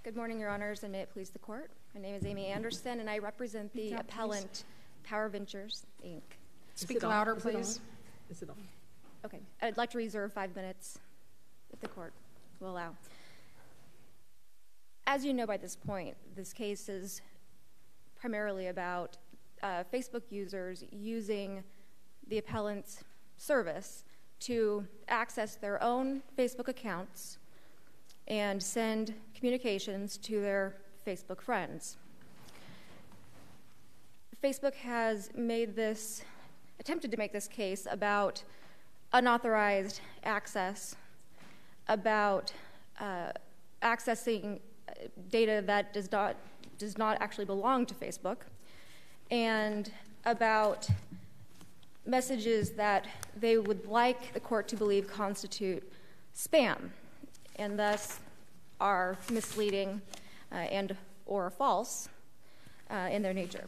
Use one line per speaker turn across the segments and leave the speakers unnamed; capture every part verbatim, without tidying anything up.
Good morning, Your Honors, and may it please the Court. My name is Amy Anderson, and I represent the
Down,
appellant Power Ventures, Incorporated.
Speak louder,
Is
please.
It Is it on?
Okay, I'd like to reserve five minutes if the Court will allow. As you know by this point, this case is primarily about uh, Facebook users using the appellant's service to access their own Facebook accounts and send communications to their Facebook friends. Facebook has made this, attempted to make this case about unauthorized access, about uh, accessing data that does not, does not actually belong to Facebook, and about messages that they would like the court to believe constitute spam, and thus are misleading uh, and or false uh, in their nature.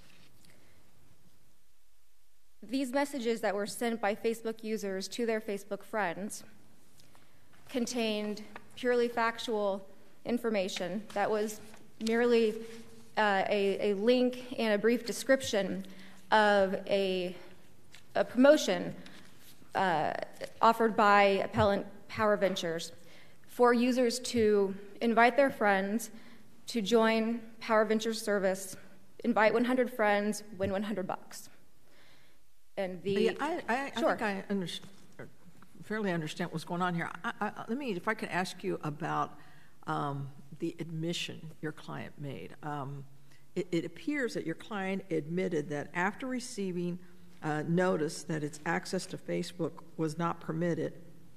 These messages that were sent by Facebook users to their Facebook friends contained purely factual information that was merely uh, a, a link and a brief description of a, a promotion uh, offered by appellant Power Ventures for users to invite their friends to join Power Ventures service, invite one hundred friends, win one hundred bucks. And the
Yeah, I, I, I
sure.
think I under, fairly understand what's going on here. I, I, let me, if I could ask you about um, the admission your client made. Um, it, it appears that your client admitted that after receiving uh, notice that its access to Facebook was not permitted,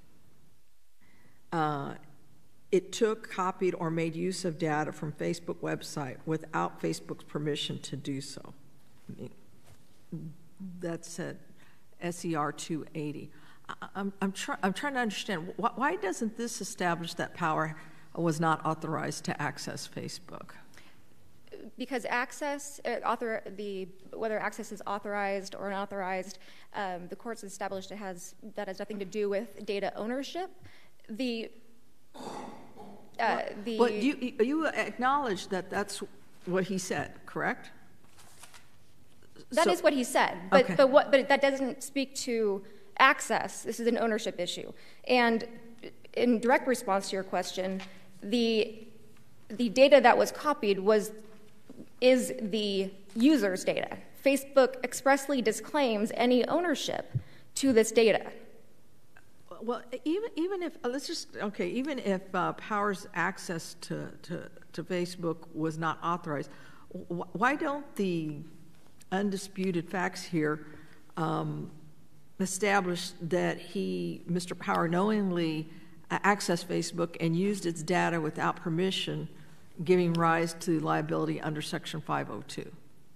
uh, it took, copied, or made use of data from Facebook website without Facebook's permission to do so. I mean, that's at S E R two eighty. I, I'm, I'm, try, I'm trying to understand, why, why doesn't this establish that Power was not authorized to access Facebook?
Because access, uh, author, the whether access is authorized or unauthorized, um, the court's established it has that has nothing to do with data ownership. The uh, the
But you, you acknowledge that that's what he said, correct?
That
so,
is what he said, but
okay.
but what but that doesn't speak to access. This is an ownership issue, and in direct response to your question, the the data that was copied was is the user's data. Facebook expressly disclaims any ownership to this data.
Well, even even if let's just okay, even if uh, Power's access to, to to Facebook was not authorized, wh- why don't the undisputed facts here um, establish that he, Mister Power, knowingly accessed Facebook and used its data without permission, giving rise to liability under Section five oh two?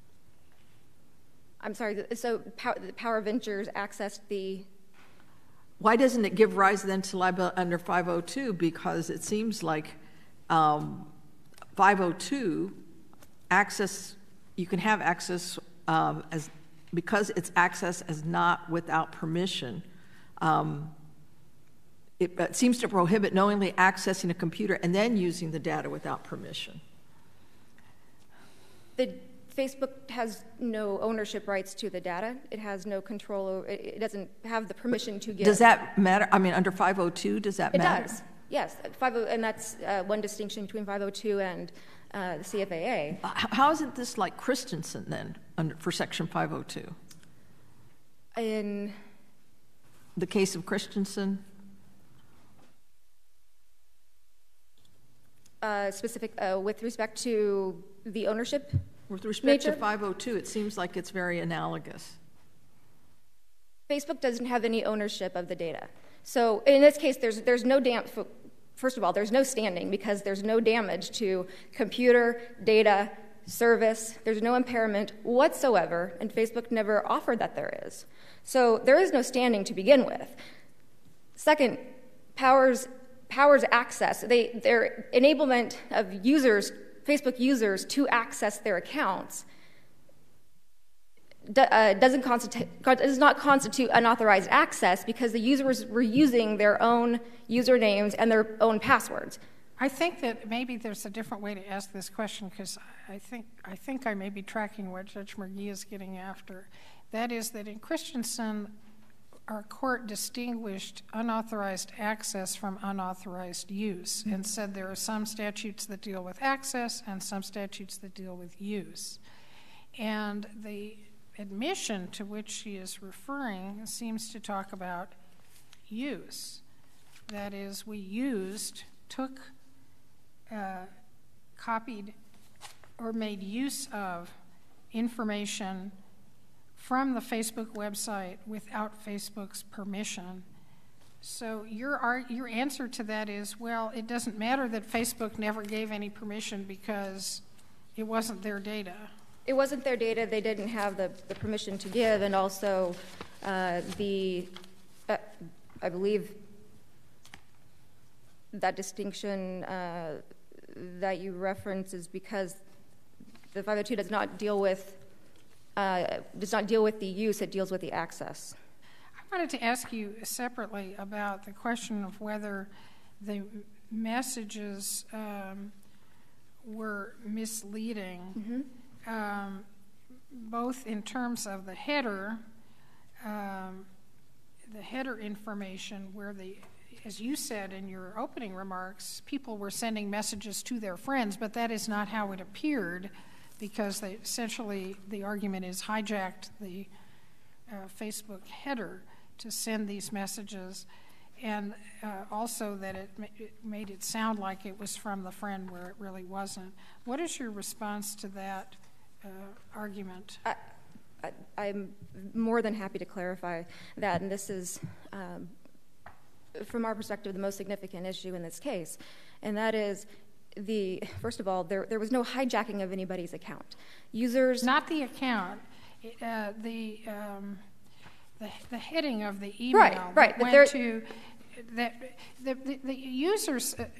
I'm sorry. So Power, Power Ventures accessed the.
Why doesn't it give rise then to liability under five oh two? Because it seems like um, five oh two access, you can have access um, as because it's access as not without permission. Um, it, it seems to prohibit knowingly accessing a computer and then using the data without permission.
The Facebook has no ownership rights to the data. It has no control over, it, it doesn't have the permission to give.
Does that matter? I mean, under five oh two, does that
it
matter?
It does, yes. five oh, and that's uh, one distinction between five oh two and uh, the C F A A.
Uh, how isn't this like Christensen then under, for Section five oh two?
In
the case of Christensen?
Uh, specific, uh, with respect to the ownership?
With respect
nature?
to five oh two, it seems like it's very analogous.
Facebook doesn't have any ownership of the data. So in this case, there's there's no dam. First of all, there's no standing because there's no damage to computer, data, service. There's no impairment whatsoever, and Facebook never offered that there is. So there is no standing to begin with. Second, Power's Power's access, they, their enablement of users, Facebook users, to access their accounts do, uh, doesn't constitute, does not constitute unauthorized access because the users were using their own usernames and their own passwords.
I think that maybe there's a different way to ask this question, because I think I think I may be tracking what Judge McGee is getting after. That is that in Christensen, our court distinguished unauthorized access from unauthorized use and said there are some statutes that deal with access and some statutes that deal with use. And the admission to which she is referring seems to talk about use. That is, we used, took, uh, copied, or made use of information from the Facebook website without Facebook's permission. So your, our, your answer to that is, well, it doesn't matter that Facebook never gave any permission because it wasn't their data.
It wasn't their data. They didn't have the, the permission to give, and also uh, the, uh, I believe that distinction uh, that you reference is because the five oh two does not deal with uh, does not deal with the use; it deals with the access.
I wanted to ask you separately about the question of whether the messages um, were misleading, mm-hmm. um, both in terms of the header, um, the header information, where the, as you said in your opening remarks, people were sending messages to their friends, but that is not how it appeared, because they essentially, the argument is, hijacked the uh, Facebook header to send these messages, and uh, also that it, ma it made it sound like it was from the friend where it really wasn't. What is your response to that uh, argument?
I, I, I'm more than happy to clarify that, and this is, um, from our perspective, the most significant issue in this case, and that is the, first of all, there, there was no hijacking of anybody's account. Users...
Not the account, uh, the, um, the, the heading of the email.
Right, right.
Went
there,
to, the, the, the, the users uh,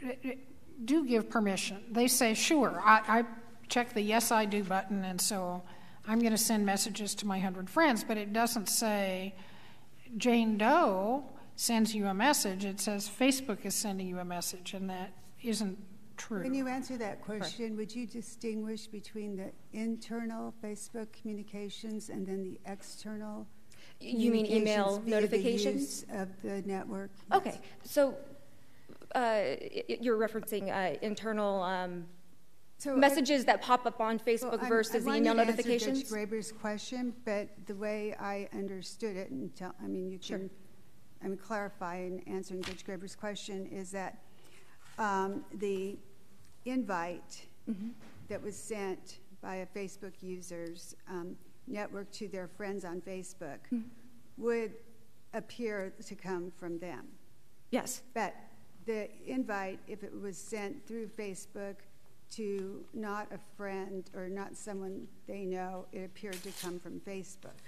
do give permission. They say, sure, I, I check the yes I do button, and so I'm going to send messages to my hundred friends, but it doesn't say Jane Doe sends you a message. It says Facebook is sending you a message, and that isn't true.
When you answer that question,
right.
would you distinguish between the internal Facebook communications and then the external
You mean email
via
notifications?
The use of the network?
Okay, yes. so uh, you're referencing uh, internal um, so messages I, that pop up on Facebook well, versus
I, I
email
to
notifications?
Judge Graber's question, but the way I understood it, and tell, I mean, you can
sure.
I mean, clarify in answering Judge Graber's question, is that um, the invite mm-hmm. that was sent by a Facebook user's um, network to their friends on Facebook mm-hmm. would appear to come from them.
Yes.
But the invite, if it was sent through Facebook to not a friend or not someone they know, it appeared to come from Facebook.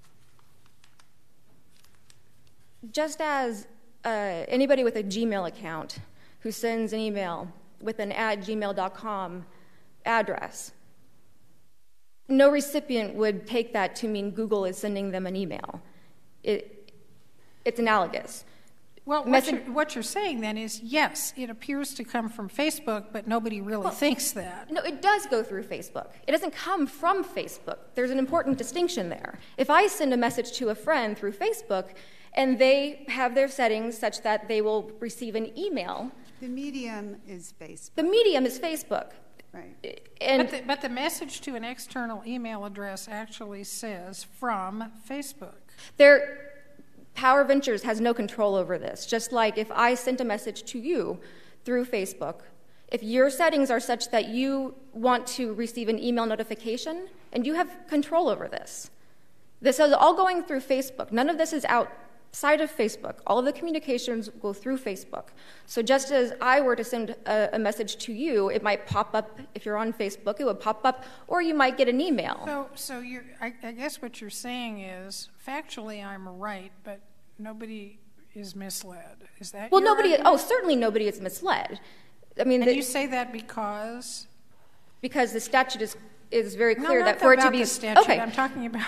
Just as uh, anybody with a Gmail account who sends an email with an at gmail dot com address, no recipient would take that to mean Google is sending them an email. It, it's analogous.
Well, what you're, what you're saying then is, yes, it appears to come from Facebook, but nobody really well, thinks that.
No, it does go through Facebook. It doesn't come from Facebook. There's an important distinction there. If I send a message to a friend through Facebook, and they have their settings such that they will receive an email.
The medium is Facebook.
The medium is Facebook.
Right.
And
but, the, but the message to an external email address actually says from Facebook.
Their Power Ventures has no control over this. Just like if I sent a message to you through Facebook, if your settings are such that you want to receive an email notification, and you have control over this. This is all going through Facebook. None of this is outside of Facebook. All of the communications go through Facebook. So just as I were to send a, a message to you, it might pop up, if you're on Facebook, it would pop up, or you might get an email.
So, so you're, I, I guess what you're saying is, factually I'm right, but nobody is misled. Is that
Well,
your
nobody,
argument?
oh, certainly nobody is misled. I mean,
and
the,
you say that because?
Because the statute is, is very
No,
clear
not
that for it to
about
be...
the statute.
Okay.
I'm talking about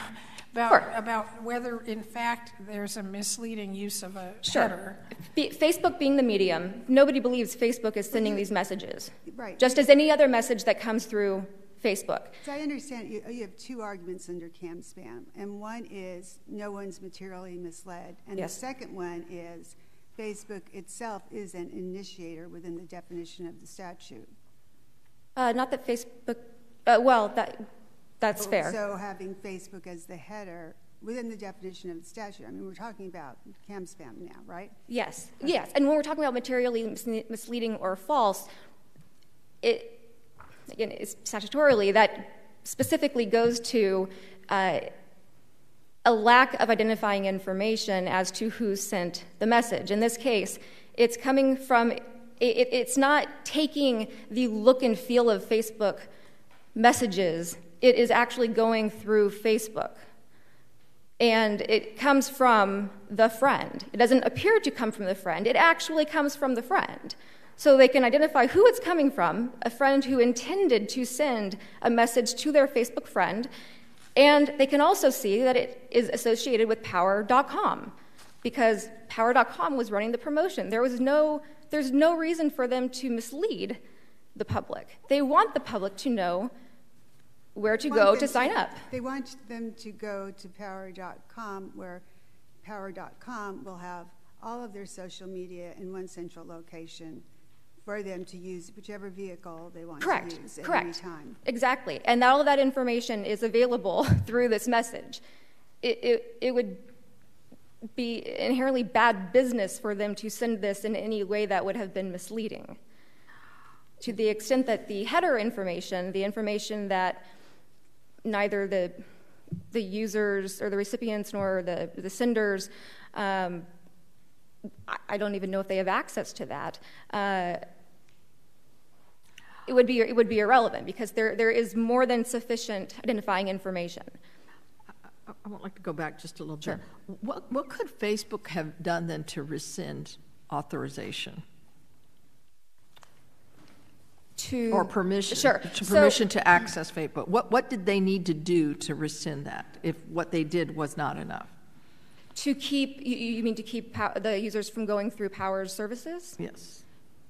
about,
Sure.
about whether, in fact, there's a misleading use of a
Sure.
header.
Be- Facebook being the medium, nobody believes Facebook is sending these messages.
Right.
Just as any other message that comes through Facebook.
So I understand you, you have two arguments under CAM spam, and one is no one's materially misled, and
Yes.
the second one is Facebook itself is an initiator within the definition of the statute.
Uh, not that Facebook, uh, well, that that's fair.
So having Facebook as the header within the definition of the statute, I mean, we're talking about CAM spam now, right?
Yes, yes. And when we're talking about materially mis- misleading or false, it again, it's statutorily, that specifically goes to uh, a lack of identifying information as to who sent the message. In this case, it's coming from, it, it's not taking the look and feel of Facebook messages. It is actually going through Facebook. And it comes from the friend. It doesn't appear to come from the friend. It actually comes from the friend. So they can identify who it's coming from, a friend who intended to send a message to their Facebook friend, and they can also see that it is associated with power dot com because power dot com was running the promotion. There was no, there's no reason for them to mislead the public. They want the public to know where to go to sign up.
They want them to go to power dot com, where power dot com will have all of their social media in one central location for them to use whichever vehicle they want
Correct.
to use at
Correct.
any time.
Exactly. And all of that information is available through this message. It, it, it would be inherently bad business for them to send this in any way that would have been misleading. To the extent that the header information, the information that neither the the users or the recipients nor the, the senders, um, I, I don't even know if they have access to that. Uh, It would be it would be irrelevant because there there is more than sufficient identifying information.
I, I would like to go back just a little
Sure.
bit. What what could Facebook have done then to rescind authorization
To
or permission?
Sure.
To
So-
permission to access Facebook. What what did they need to do to rescind that if what they did was not enough?
To keep you, you mean to keep pow- the users from going through Power's services?
Yes.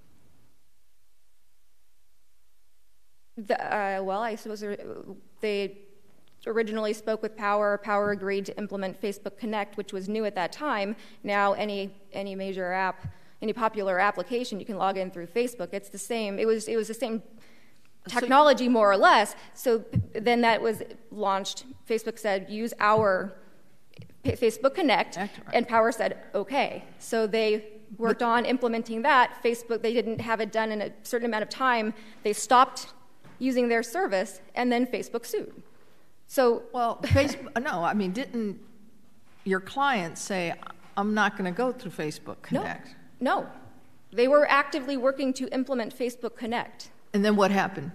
The, uh, well, I suppose there- they originally spoke with Power. Power agreed to implement Facebook Connect, which was new at that time. Now, any any major app, any popular application, you can log in through Facebook. It's the same. It was it was the same technology, more or less. So then that was launched. Facebook said, use our P- Facebook Connect,
Connect, right.
and Power said, okay. So they worked on implementing that. Facebook, they didn't have it done in a certain amount of time. They stopped using their service, and then Facebook sued. So,
Well, Facebook, no, I mean, didn't your client say, I'm not going to go through Facebook Connect?
no, no. They were actively working to implement Facebook Connect.
And then what happened?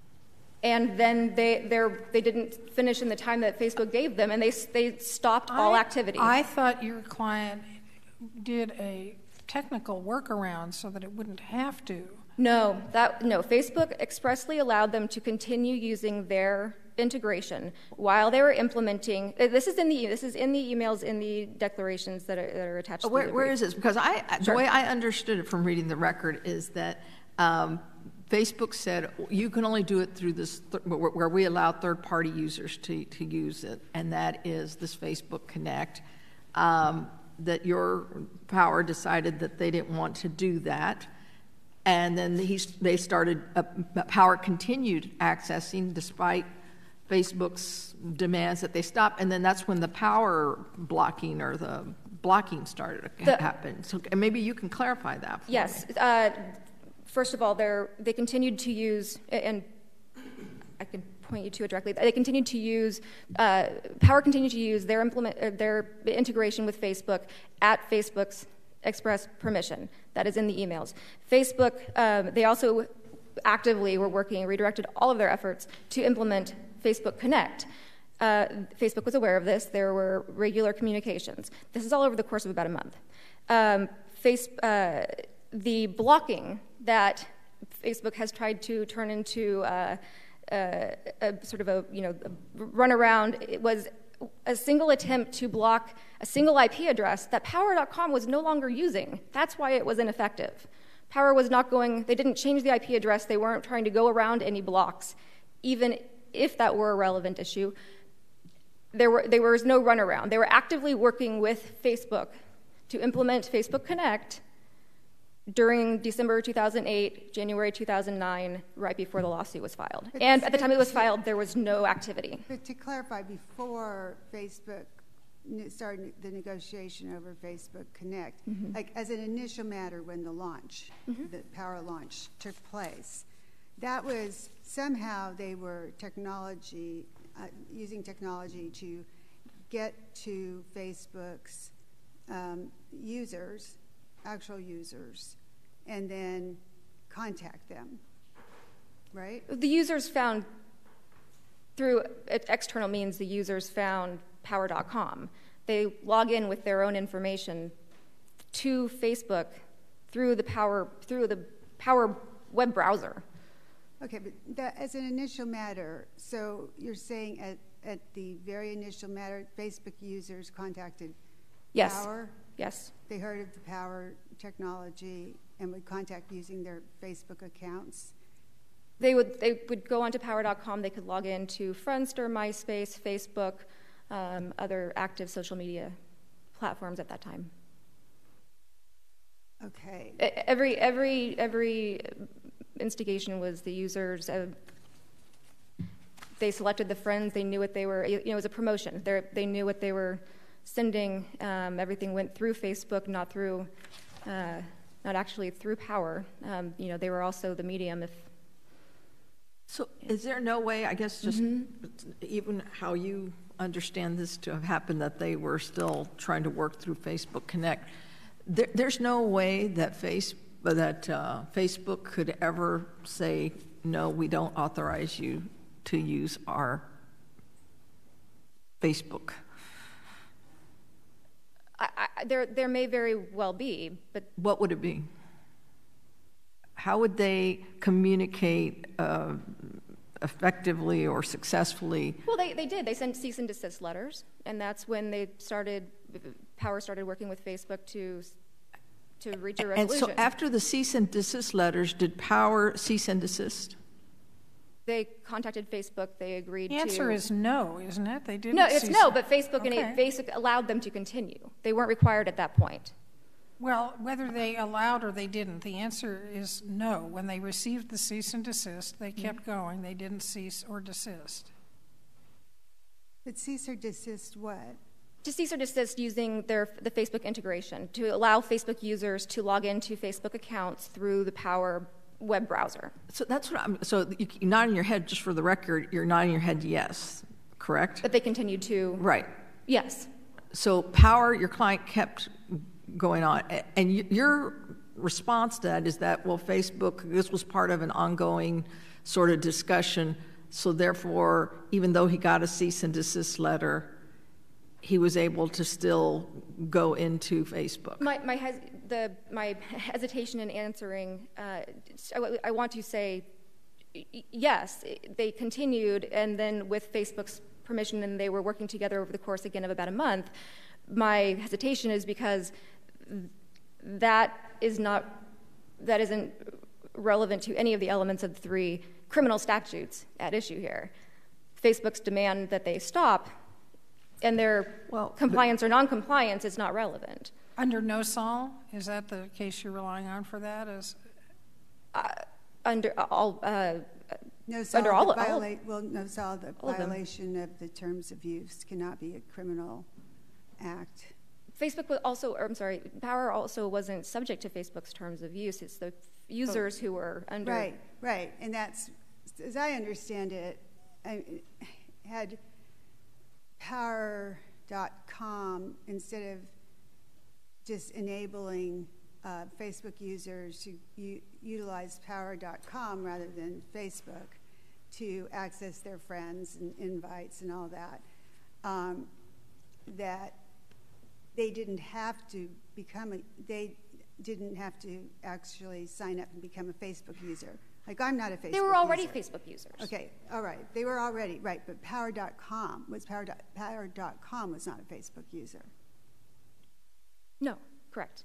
And then they they're, they didn't finish in the time that Facebook gave them, and they they stopped all
I-
activity.
I thought your client did a technical workaround so that it wouldn't have to.
No, that no. Facebook expressly allowed them to continue using their integration while they were implementing. uh, This is in the this is in the emails in the declarations that are that are attached. to
Where,
the
where
brief.
is this? Because I, I-
Sure.
the way I understood it from reading the record is that um, Facebook said you can only do it through this, th- where, where we allow third-party users to, to use it, and that is this Facebook Connect. Um, that your Power decided that they didn't want to do that, and then he, they started. Uh, Power continued accessing despite Facebook's demands that they stop, and then that's when the power blocking or the blocking started to
The-
happen. So and maybe you can clarify that for
Yes.
me.
Uh, first of all, they they continued to use, and I can point you to it directly. They continued to use, uh, Power continued to use their implement uh, their integration with Facebook at Facebook's express permission. That is in the emails. Facebook. Um, they also actively were working, redirected all of their efforts to implement Facebook Connect. Uh, Facebook was aware of this. There were regular communications. This is all over the course of about a month. Um, face, uh, the blocking that Facebook has tried to turn into uh, uh, a sort of a you know a runaround, it was a single attempt to block a single I P address that power dot com was no longer using. That's why it was ineffective. Power was not going, they didn't change the I P address, they weren't trying to go around any blocks. Even if that were a relevant issue, there, were, there was no runaround. They were actively working with Facebook to implement Facebook Connect during December two thousand eight, January two thousand nine, right before the lawsuit was filed.
But
And at the time it was filed, there was no activity.
But to clarify, before Facebook ne- started the negotiation over Facebook Connect,
Mm-hmm.
like as an initial matter when the launch,
Mm-hmm.
the power launch took place, that was somehow they were technology, uh, using technology to get to Facebook's um, users, actual users, and then contact them, right?
The users found, through external means, the users found power dot com. They log in with their own information to Facebook through the Power, through the Power web browser.
Okay, but that, as an initial matter, so you're saying at, at the very initial matter, Facebook users contacted
Yes.
Power?
Yes.
They heard of the Power technology and would contact using their Facebook accounts?
They would they would go onto power dot com. They could log in to Friendster, MySpace, Facebook, um, other active social media platforms at that time.
Okay.
E- Every every every instigation was the users. Uh, they selected the friends. They knew what they were. You know, it was a promotion. They they knew what they were sending. Um, everything went through Facebook, not through, uh, not actually through Power. Um, you know, they were also the medium. If
So is there no way, I guess, just even how you understand this to have happened, that they were still trying to work through Facebook Connect? There, there's no way that face that uh, Facebook could ever say, no, we don't authorize you to use our Facebook.
I, I, there there may very well be, but
What would it be? How would they communicate uh, effectively or successfully?
well, they, they did. They sent cease and desist letters, and that's when they started. Power started working with Facebook to to reach a
And
resolution.
so after the cease and desist letters, did Power cease and desist?
They contacted Facebook. They agreed
The
to.
answer is no, isn't it? They didn't.
no. It's
cease-
no, but Facebook
Okay.
and Facebook allowed them to continue. They weren't required at that point.
Well, whether they allowed or they didn't, the answer is no. When they received the cease and desist, they kept going. They didn't cease or desist.
But cease or desist what?
To cease or desist using their the Facebook integration to allow Facebook users to log into Facebook accounts through the Power web browser.
So that's what I'm, so you, you're nodding your head, just for the record, you're nodding your head yes, correct?
But they continued to.
Right.
Yes.
So Power, your client kept going on. A- And y- your response to that is that, well, Facebook, this was part of an ongoing sort of discussion, so therefore, even though he got a cease and desist letter, he was able to still go into Facebook.
My my hes- the my hesitation in answering. Uh, I, I want to say, y- yes, they continued, and then with Facebook's permission, and they were working together over the course again of about a month. My hesitation is because that is not that isn't relevant to any of the elements of the three criminal statutes at issue here. Facebook's demand that they stop, and their
Well,
compliance or non-compliance is not relevant.
Under no sol, is that the case you're relying on for that? Is
Under all, uh,
No solid
Under all- all-
violate, well, no solid
all of them.
violation of the terms of use cannot be a criminal act.
Facebook was also, or I'm sorry, Power also wasn't subject to Facebook's terms of use. It's the users who were under.
Right, right, and that's, as I understand it, I had power dot com, instead of just enabling uh, Facebook users to u- utilize power dot com rather than Facebook to access their friends and invites and all that, um, that they didn't have to become a, they didn't have to actually sign up and become a Facebook user. Like, I'm not a Facebook user.
They were already user. Facebook users.
Okay, all right. They were already, right, but Power dot com was Power. Power dot com was not a Facebook user.
No, correct.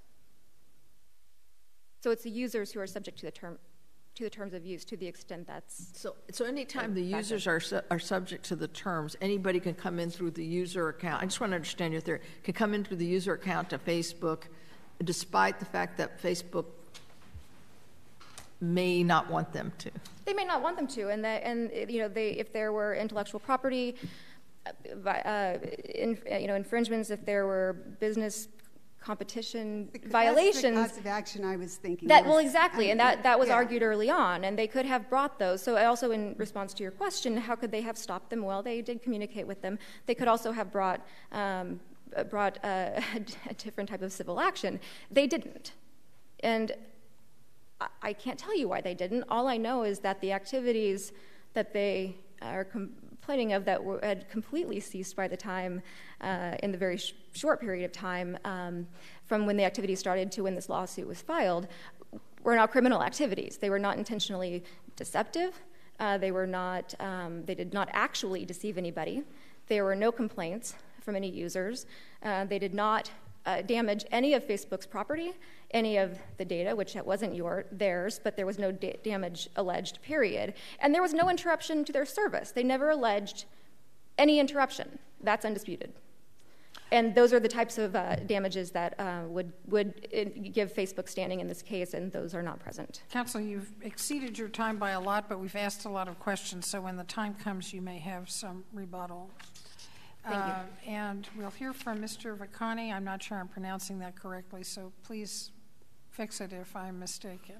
So it's the users who are subject to the term, to the terms of use, to the extent that's.
So, so anytime the users are su- are subject to the terms, anybody can come in through the user account. I just want to understand your theory. Can come in through the user account to Facebook, despite the fact that Facebook may not want them to.
They may not want them to, and that, and you know, they if there were intellectual property, uh, in, you know, infringements, if there were business competition
Because
violations.
That's the cause of action I was thinking.
That
was,
well, exactly,
I mean,
and that that was
yeah.
argued early on, and they could have brought those. So also, in response to your question, how could they have stopped them? Well, they did communicate with them. They could also have brought um, brought uh, a different type of civil action. They didn't, and I can't tell you why they didn't. All I know is that the activities that they are complaining of that were, had completely ceased by the time, uh, in the very sh- short period of time um, from when the activity started to when this lawsuit was filed, were now criminal activities. They were not intentionally deceptive. Uh, they were not. Um, they did not actually deceive anybody. There were no complaints from any users. Uh, they did not uh, damage any of Facebook's property, any of the data, which wasn't your theirs, but there was no da- damage alleged, period. And there was no interruption to their service. They never alleged any interruption. That's undisputed. And those are the types of uh, damages that uh, would, would give Facebook standing in this case, and those are not present.
Counsel, you've exceeded your time by a lot, but we've asked a lot of questions, so when the time comes, you may have some rebuttal.
Thank you.
Uh, and we'll hear from Mister Vachani. I'm not sure I'm pronouncing that correctly, so please fix it if I'm mistaken.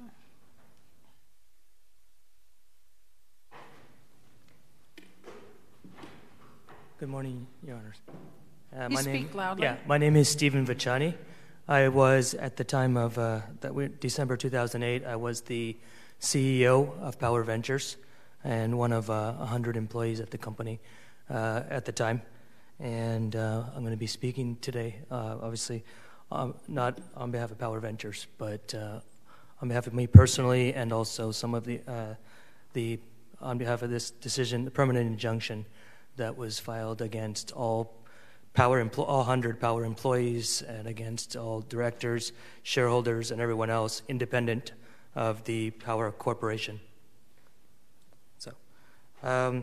Good morning, Your Honors. Uh,
You
my
speak
name,
loudly.
Yeah, my name is Stephen Vachani. I was, at the time of uh, that we, December two thousand eight, I was the C E O of Power Ventures and one of uh, one hundred employees at the company uh, at the time. And uh, I'm going to be speaking today, uh, obviously, um, not on behalf of Power Ventures, but uh, on behalf of me personally, and also some of the, uh, the on behalf of this decision, the permanent injunction that was filed against all Power, empl- all one hundred Power employees, and against all directors, shareholders, and everyone else independent of the Power Corporation. So. Um,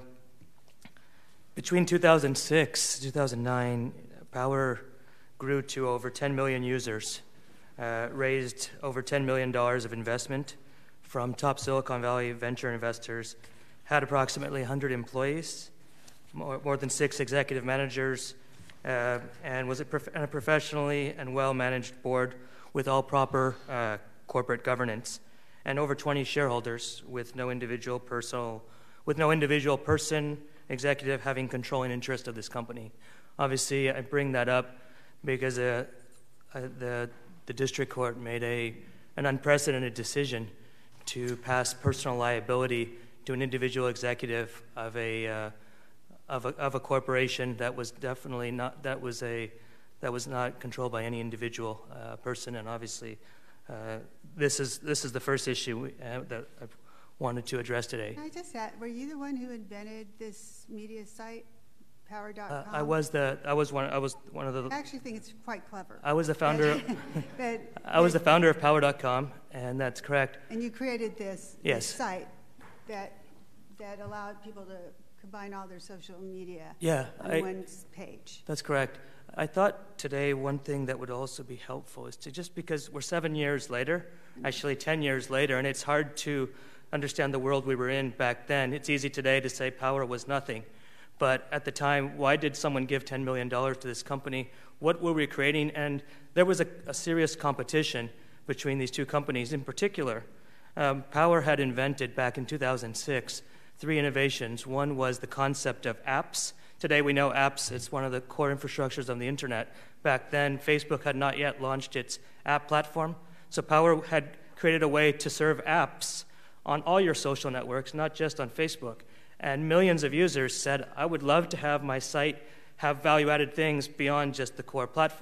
Between two thousand six and two thousand nine, Power grew to over ten million users, uh, raised over ten million dollars of investment from top Silicon Valley venture investors, had approximately one hundred employees, more, more than six executive managers, uh, and was a, prof- a professionally and well-managed board with all proper uh, corporate governance, and over twenty shareholders with no individual personal, with no individual person, executive having controlling interest of this company. Obviously, I bring that up because uh, uh, the the district court made a an unprecedented decision to pass personal liability to an individual executive of a uh, of a of a corporation that was definitely not that was a that was not controlled by any individual uh, person. And obviously, uh, this is this is the first issue uh, that I wanted to address today.
Can I just add, were you the one who invented this media site, Power dot com?
Uh, I was the I was one I was one of the
I actually think it's quite clever.
I was the founder
but,
I was the founder of Power dot com, and that's correct.
And you created this,
Yes.
this site that that allowed people to combine all their social media
Yeah,
on
I,
one page.
that's correct. I thought today one thing that would also be helpful is to, just because we're seven years later, actually ten years later, and it's hard to understand the world we were in back then. It's easy today to say Power was nothing. But at the time, why did someone give ten million dollars to this company? What were we creating? And there was a, a serious competition between these two companies. In particular, um, Power had invented back in two thousand six three innovations. One was the concept of apps. Today we know apps is one of the core infrastructures of the internet. Back then, Facebook had not yet launched its app platform. So Power had created a way to serve apps on all your social networks, not just on Facebook. And millions of users said, I would love to have my site have value-added things beyond just the core platform.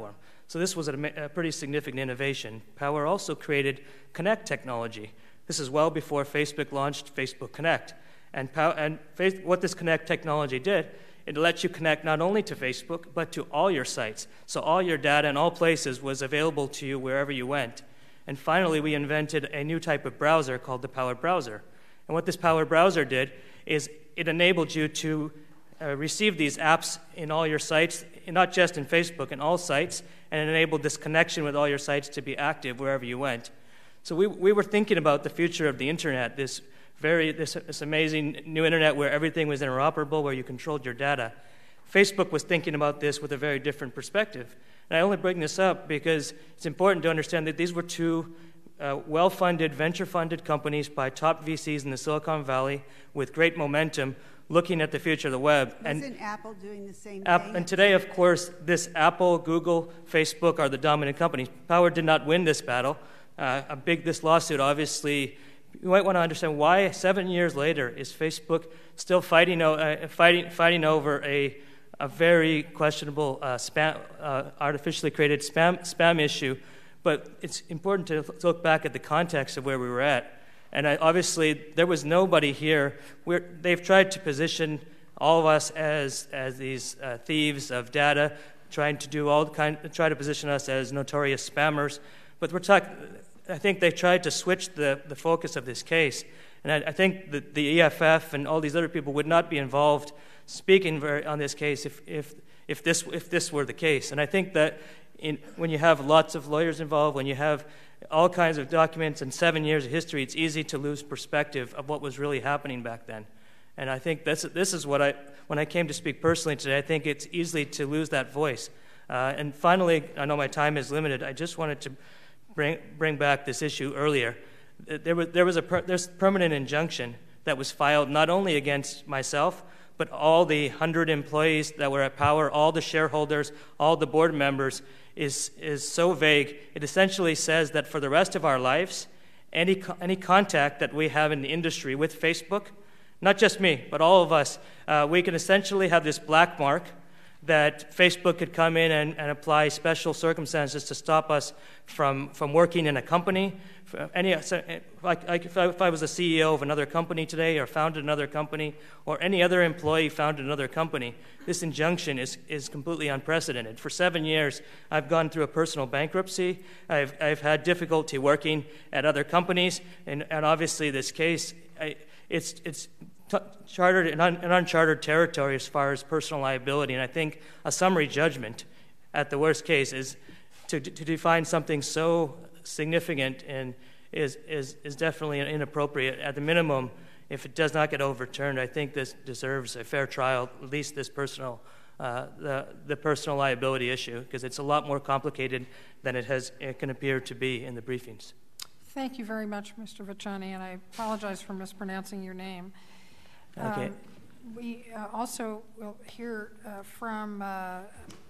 So this was a, a pretty significant innovation. Power also created Connect technology. This is well before Facebook launched Facebook Connect. And, Power, and face, what this Connect technology did, it lets you connect not only to Facebook, but to all your sites. So all your data in all places was available to you wherever you went. And finally, we invented a new type of browser called the Power Browser. And what this Power Browser did is it enabled you to uh, receive these apps in all your sites, not just in Facebook, in all sites, and it enabled this connection with all your sites to be active wherever you went. So we, we were thinking about the future of the internet, this very this, this amazing new internet where everything was interoperable, where you controlled your data. Facebook was thinking about this with a very different perspective. And I only bring this up because it's important to understand that these were two uh, well-funded, venture-funded companies by top V Cs in the Silicon Valley with great momentum looking at the future of the web.
Wasn't
and
Apple doing the same
App,
thing?
and today, of course, this Apple, Google, Facebook are the dominant companies. Power did not win this battle. Uh, a big this lawsuit, obviously, you might want to understand why seven years later is Facebook still fighting uh, fighting fighting over a a very questionable uh, spam uh, artificially created spam spam issue. But it's important to look back at the context of where we were at. And I, obviously, there was nobody here. We're, they've tried to position all of us as as these uh, thieves of data, trying to do all kind, try to position us as notorious spammers. But we're talking. I think they tried to switch the, the focus of this case. And I, I think that the E F F and all these other people would not be involved speaking very, on this case if, if, if, this, if this were the case. And I think that in, when you have lots of lawyers involved, when you have all kinds of documents and seven years of history, it's easy to lose perspective of what was really happening back then. And I think this, this is what I, when I came to speak personally today, I think it's easy to lose that voice. Uh, and finally, I know my time is limited, I just wanted to Bring, bring back this issue earlier. There was, there was a per, there's permanent injunction that was filed not only against myself, but all the one hundred employees that were at Power, all the shareholders, all the board members, is, is so vague. It essentially says that for the rest of our lives, any, any contact that we have in the industry with Facebook, not just me, but all of us, uh, we can essentially have this black mark that Facebook could come in and, and apply special circumstances to stop us from, from working in a company. Any, like, like if, I, if I was a C E O of another company today or founded another company or any other employee founded another company, this injunction is, is completely unprecedented. For seven years, I've gone through a personal bankruptcy. I've, I've had difficulty working at other companies. And, and obviously this case, I, it's, it's chartered in un, an uncharted territory as far as personal liability, and I think a summary judgment, at the worst case, is to, to define something so significant and is, is is definitely inappropriate. At the minimum, if it does not get overturned, I think this deserves a fair trial, at least this personal uh, the the personal liability issue, because it's a lot more complicated than it has it can appear to be in the briefings.
Thank you very much, Mister Vachani, and I apologize for mispronouncing your name.
Okay.
Um, we uh, also will hear uh, from uh,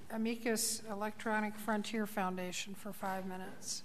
Amicus Electronic Frontier Foundation for five minutes.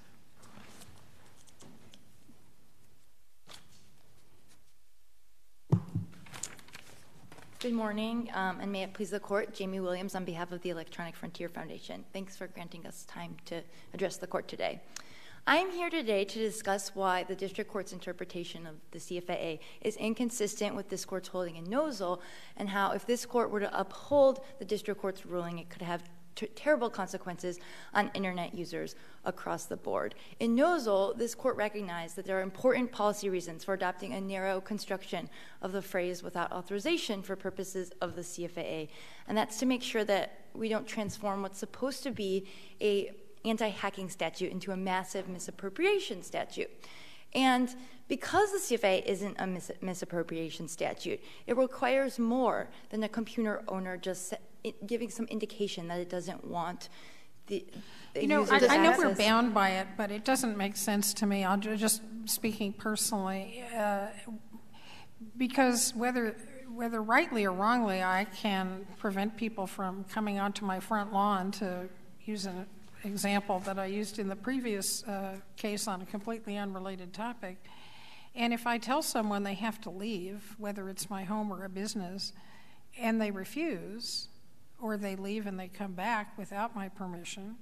Good morning, um, and may it please the court, Jamie Williams on behalf of the Electronic Frontier Foundation. Thanks for granting us time to address the court today. I am here today to discuss why the district court's interpretation of the C F A A is inconsistent with this court's holding in Nozzle, and how if this court were to uphold the district court's ruling, it could have t- terrible consequences on internet users across the board. In Nozzle, this court recognized that there are important policy reasons for adopting a narrow construction of the phrase without authorization for purposes of the C F A A, and that's to make sure that we don't transform what's supposed to be a anti-hacking statute into a massive misappropriation statute. And because the C F A A isn't a mis- misappropriation statute, it requires more than a computer owner just giving some indication that it doesn't want the, the
you know,
user
I,
to
I know
access.
we're bound by it, but it doesn't make sense to me. I'll just speaking personally, uh, because whether whether rightly or wrongly, I can prevent people from coming onto my front lawn, to use an example that I used in the previous uh, case on a completely unrelated topic. And if I tell someone they have to leave, whether it's my home or a business, and they refuse, or they leave and they come back without my permission,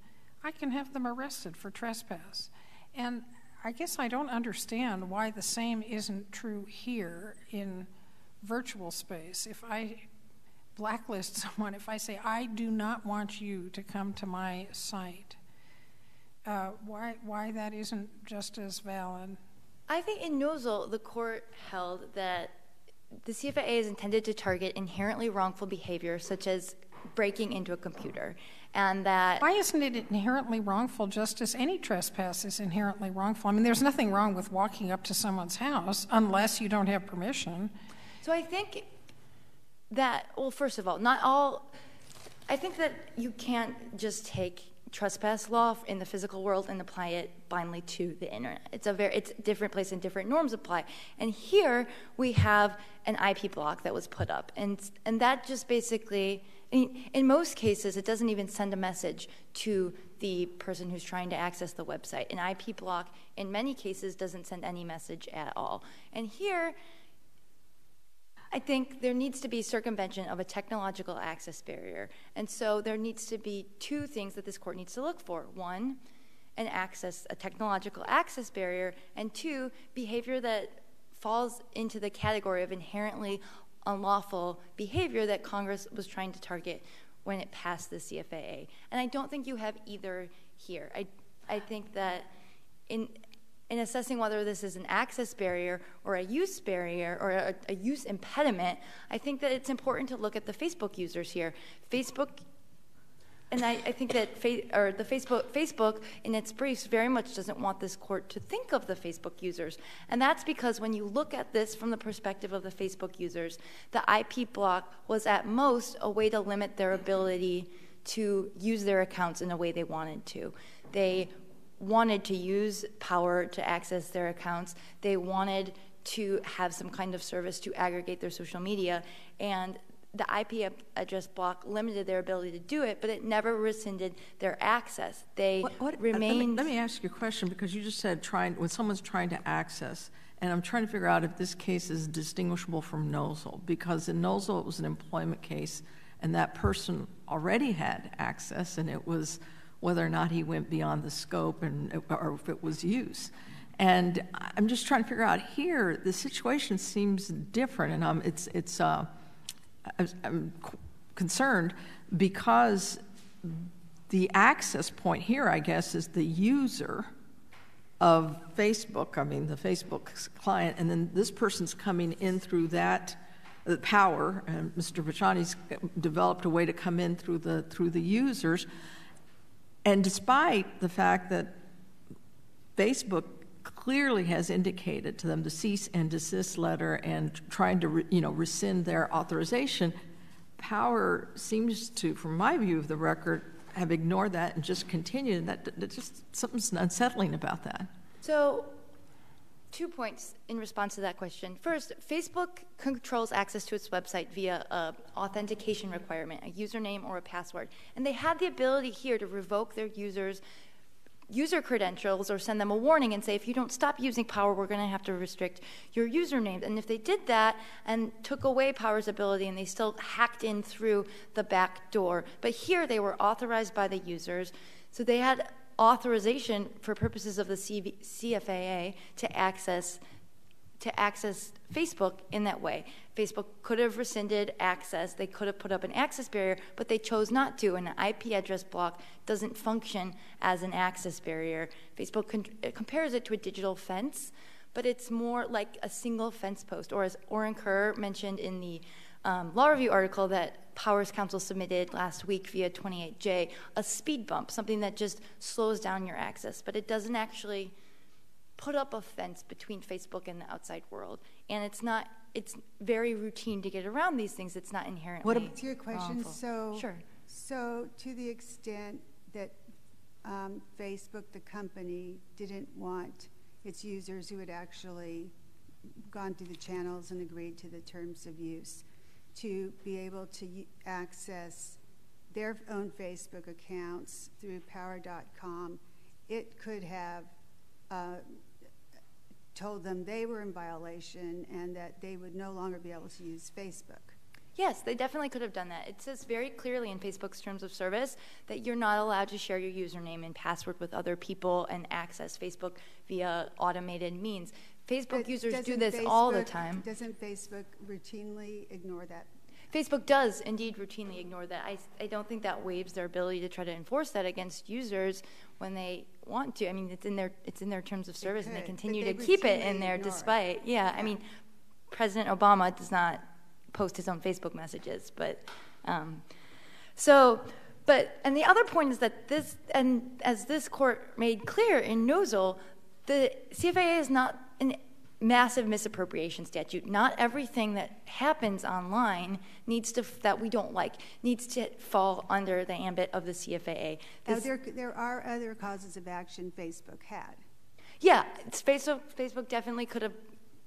I can have them arrested for trespass. And I guess I don't understand why the same isn't true here in virtual space. If I blacklist someone, if I say, I do not want you to come to my site, uh, why, why that isn't just as valid?
I think in Nozzle, the court held that the C F A is intended to target inherently wrongful behavior, such as breaking into a computer, and that...
Why isn't it inherently wrongful just as any trespass is inherently wrongful? I mean, there's nothing wrong with walking up to someone's house unless you don't have permission.
So I think that, well, first of all, not all... I think that you can't just take trespass law in the physical world and apply it blindly to the internet. It's a very, it's a different place and different norms apply. And here we have an I P block that was put up, and and that just basically, in, in most cases, it doesn't even send a message to the person who's trying to access the website. An I P block, in many cases, doesn't send any message at all. And here, I think there needs to be circumvention of a technological access barrier. And so there needs to be two things that this court needs to look for. One, an access, a technological access barrier, and two, behavior that falls into the category of inherently unlawful behavior that Congress was trying to target when it passed the C F A A. And I don't think you have either here. I, I think that in... in assessing whether this is an access barrier or a use barrier or a, a use impediment, I think that it's important to look at the Facebook users here. Facebook, and I, I think that fa- or the Facebook, Facebook in its briefs very much doesn't want this court to think of the Facebook users. And that's because when you look at this from the perspective of the Facebook users, the I P block was at most a way to limit their ability to use their accounts in a way they wanted to. They wanted to use power to access their accounts. They wanted to have some kind of service to aggregate their social media, and the I P address block limited their ability to do it, but it never rescinded their access. They
What, what,
remained...
let, me, let me ask you a question, because you just said trying, when someone's trying to access, and I'm trying to figure out if this case is distinguishable from Nozzle, because in Nozzle it was an employment case, and that person already had access, and it was whether or not he went beyond the scope and or if it was use. And I'm just trying to figure out here, the situation seems different, and um, it's, it's uh, I'm concerned because the access point here, I guess, is the user of Facebook, I mean the Facebook client, and then this person's coming in through that uh, power, and Mister Vachani's developed a way to come in through the through the users. And despite the fact that Facebook clearly has indicated to them the cease and desist letter and trying to, re, you know, rescind their authorization, Power seems to, from my view of the record, have ignored that and just continued. And that, that just something's unsettling about that.
So, two points in response to that question. First, Facebook controls access to its website via an authentication requirement, a username or a password. And they have the ability here to revoke their users' user credentials or send them a warning and say, if you don't stop using Power, we're going to have to restrict your username. And if they did that and took away Power's ability and they still hacked in through the back door, but here they were authorized by the users, so they had authorization for purposes of the C F A A to access to access Facebook in that way. Facebook could have rescinded access. They could have put up an access barrier, but they chose not to, and an I P address block doesn't function as an access barrier. Facebook con- compares it to a digital fence, but it's more like a single fence post, or as Oren Kerr mentioned in the um, law review article that Powers Council submitted last week via twenty-eight J, a speed bump, something that just slows down your access, but it doesn't actually put up a fence between Facebook and the outside world. And it's not, it's very routine to get around these things. It's not inherently
What about your question?
wrongful.
So,
sure.
So to the extent that um, Facebook, the company, didn't want its users who had actually gone through the channels and agreed to the terms of use to be able to access their own Facebook accounts through power dot com, it could have uh, told them they were in violation and that they would no longer be able to use Facebook.
Yes, they definitely could have done that. It says very clearly in Facebook's terms of service that you're not allowed to share your username and password with other people and access Facebook via automated means. Facebook
But
users do
doesn't
this all the
Facebook-
time.
Doesn't Facebook routinely ignore that?
Facebook does indeed routinely ignore that. I, I don't think that waives their ability to try to enforce that against users when they want to. I mean, it's in their it's in their terms of service, and they
could,
continue
but
to
they
keep it
routinely
in there
ignore it.
despite. Yeah, I
Yeah.
mean, President Obama does not post his own Facebook messages, but um, so. But and the other point is that this, and as this court made clear in Nozzle, the C F A A is not an massive misappropriation statute. Not everything that happens online needs to that we don't like needs to fall under the ambit of the C F A A.
Now,
This-
there, there are other causes of action Facebook had.
yeah, it's Facebook. Facebook definitely could have,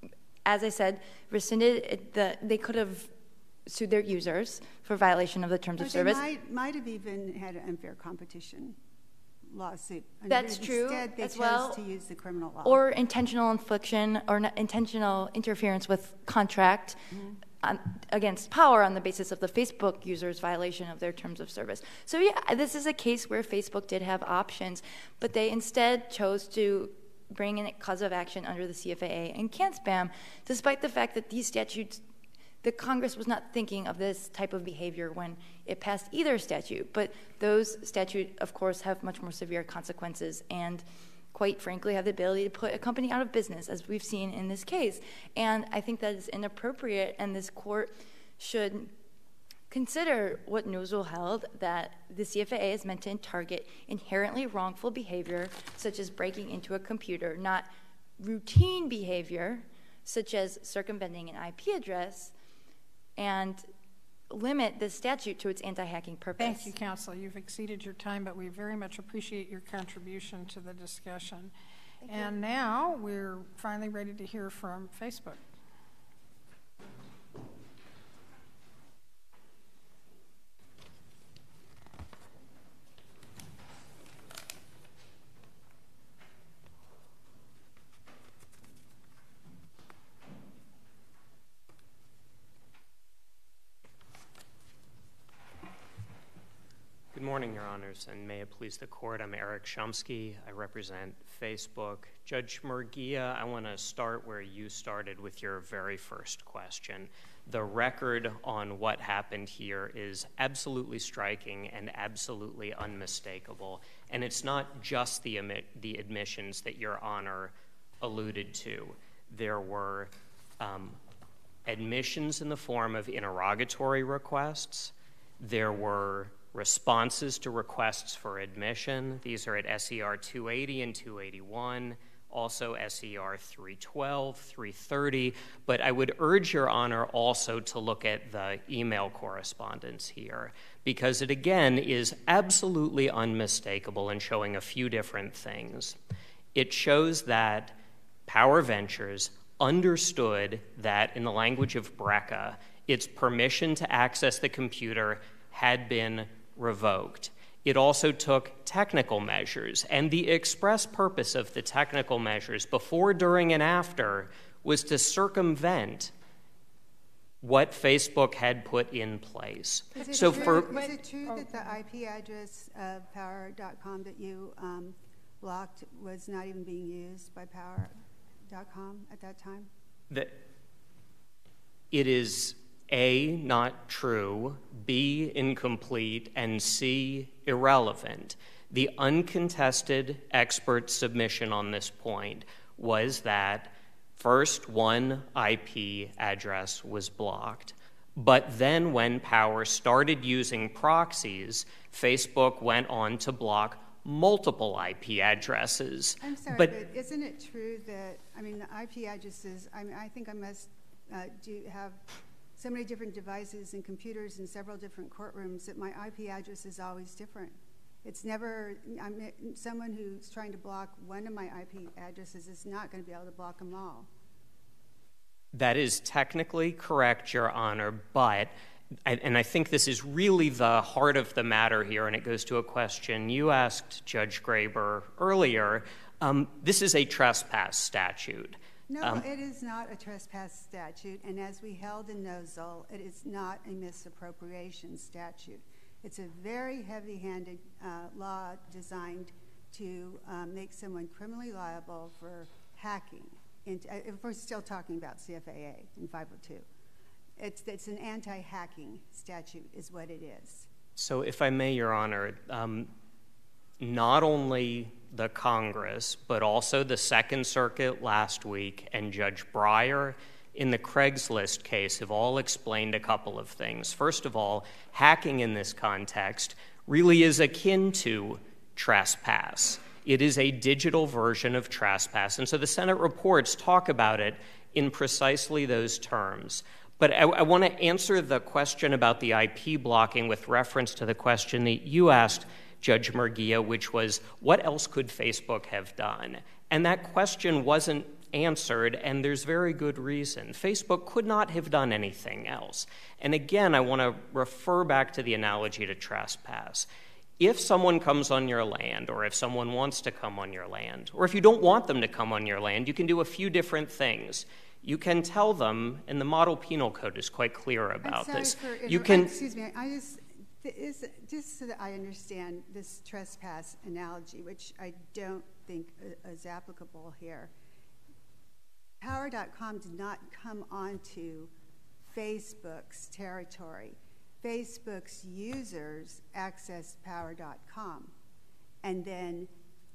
as I said, rescinded it- the. They could have sued their users for violation of the terms
Or
of
they
service.
might, might have even had an unfair competition lawsuit. And
That's true
Instead, they
as
chose
well.
to use the criminal law.
Or intentional infliction or not intentional interference with contract on, against power on the basis of the Facebook user's violation of their terms of service. So yeah, this is a case where Facebook did have options, but they instead chose to bring in a cause of action under the C F A A and can't spam, despite the fact that these statutes, the Congress was not thinking of this type of behavior when it passed either statute. But those statutes, of course, have much more severe consequences and, quite frankly, have the ability to put a company out of business, as we've seen in this case. And I think that is inappropriate, and this court should consider what Nozzle held, that the C F A A is meant to target inherently wrongful behavior, such as breaking into a computer, not routine behavior, such as circumventing an I P address, and limit the statute to its anti-hacking purpose.
Thank you, Counsel. You've exceeded your time, but we very much appreciate your contribution to the discussion.
Thank
and
you.
now we're finally ready to hear from Facebook.
Good morning, Your Honors, and may it please the Court. I'm Eric Shumsky. I represent Facebook. Judge Murguia, I want to start where you started with your very first question. The record on what happened here is absolutely striking and absolutely unmistakable, and it's not just the, emi- the admissions that Your Honor alluded to. There were um, admissions in the form of interrogatory requests. There were responses to requests for admission. These are at S E R two eighty and two eighty-one, also S E R three twelve, three thirty. But I would urge Your Honor also to look at the email correspondence here, because it again is absolutely unmistakable in showing a few different things. It shows that Power Ventures understood that, in the language of BRCA, its permission to access the computer had been revoked. It also took technical measures, and the express purpose of the technical measures before, during, and after was to circumvent what Facebook had put in place.
Is it
So
true,
for
is it true that the I P address of power dot com that you um, blocked was not even being used by power dot com at that time?
the, it is A, not true, B, incomplete, and C, irrelevant. The uncontested expert submission on this point was that first one I P address was blocked, but then when Power started using proxies, Facebook went on to block multiple I P addresses.
I'm sorry,
but,
but isn't it true that, I mean, the I P addresses, I mean, I think I must uh, do have so many different devices and computers in several different courtrooms that my I P address is always different. It's never, I mean, someone who's trying to block one of my I P addresses is not going to be able to block them all.
That is technically correct, Your Honor, but, and I think this is really the heart of the matter here, and it goes to a question you asked Judge Graber earlier. Um, this is a trespass statute.
No,
Um,
it is not a trespass statute, and as we held in Nozell, it is not a misappropriation statute. It's a very heavy-handed uh, law designed to um, make someone criminally liable for hacking. Into, uh, if we're still talking about C F A A in five oh two. It's, it's an anti-hacking statute is what it is.
So if I may, Your Honor, um, not only the Congress, but also the Second Circuit last week and Judge Breyer in the Craigslist case have all explained a couple of things. First of all, hacking in this context really is akin to trespass. It is a digital version of trespass, and so the Senate reports talk about it in precisely those terms. But I, I want to answer the question about the I P blocking with reference to the question that you asked, Judge Murguia, which was, what else could Facebook have done? And that question wasn't answered, and there's very good reason. Facebook could not have done anything else. And again, I want to refer back to the analogy to trespass. If someone comes on your land, or if someone wants to come on your land, or if you don't want them to come on your land, you can do a few different things. You can tell them, and the Model Penal Code is quite clear about
I'm sorry
this.
For
you can,
excuse me. I just is just so that I understand this trespass analogy, which I don't think is applicable here. Power dot com did not come onto Facebook's territory. Facebook's users accessed Power dot com and then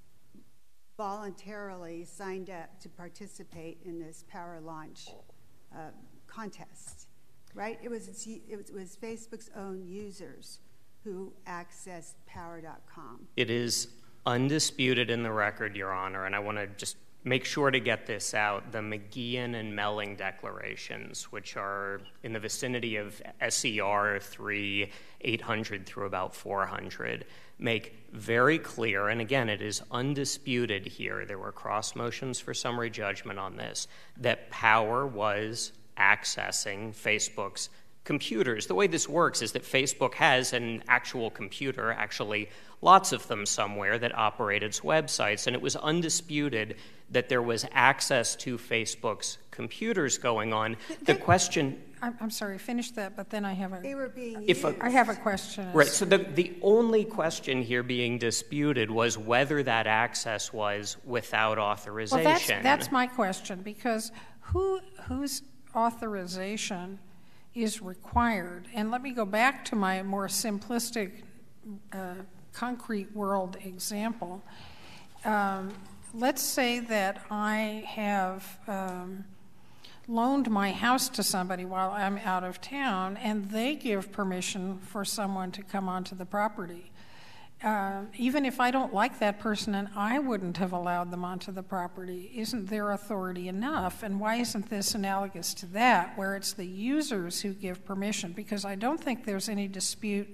voluntarily signed up to participate in this power launch uh, contest, right? It was, its, it was Facebook's own users who accessed Power dot com.
It is undisputed in the record, Your Honor, and I want to just make sure to get this out. The McGeehan and Melling declarations, which are in the vicinity of S E R three, eight hundred through about four hundred, make very clear, and again, it is undisputed here, there were cross motions for summary judgment on this, that Power was accessing Facebook's computers. The way this works is that Facebook has an actual computer, actually lots of them somewhere, that operate its websites, and it was undisputed that there was access to Facebook's computers going on. The question...
I'm, I'm sorry, finish that, but then I have a...
They were being
if
used.
a,
I have a question.
Right, so the, the only question here being disputed was whether that access was without authorization.
Well, that's, that's my question, because who whose authorization is required? And let me go back to my more simplistic uh, concrete world example. Um, let's say that I have um, loaned my house to somebody while I'm out of town, and they give permission for someone to come onto the property. Uh, even if I don't like that person and I wouldn't have allowed them onto the property, isn't their authority enough? And why isn't this analogous to that, where it's the users who give permission? Because I don't think there's any dispute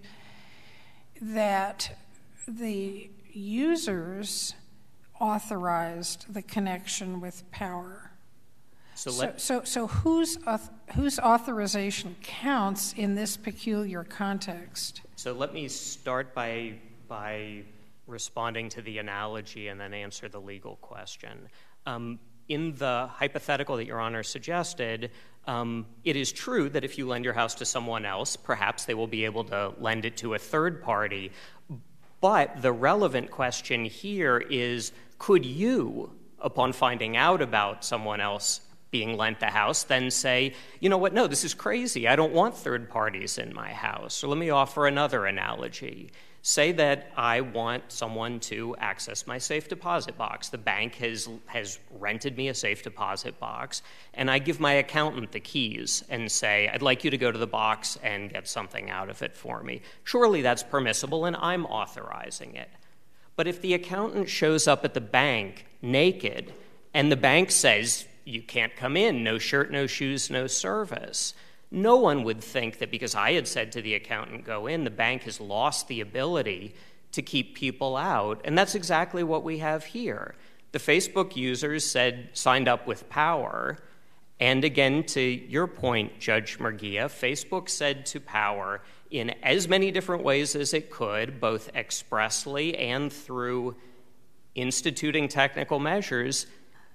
that the users authorized the connection with Power.
So,
So,
let,
so, so whose, auth- whose authorization counts in this peculiar context?
so let me start by, by responding to the analogy and then answer the legal question. Um, in the hypothetical that Your Honor suggested, um, it is true that if you lend your house to someone else, perhaps they will be able to lend it to a third party. But the relevant question here is, could you, upon finding out about someone else being lent the house, then say, you know what, no, this is crazy. I don't want third parties in my house. Or let me offer another analogy. Say that I want someone to access my safe deposit box. The bank has, has rented me a safe deposit box, and I give my accountant the keys and say, I'd like you to go to the box and get something out of it for me. Surely that's permissible, and I'm authorizing it. But if the accountant shows up at the bank naked, and the bank says, you can't come in, no shirt, no shoes, no service, no one would think that because I had said to the accountant, go in, the bank has lost the ability to keep people out. And that's exactly what we have here. The Facebook users said, signed up with Power. And again, to your point, Judge Murguia, Facebook said to Power in as many different ways as it could, both expressly and through instituting technical measures,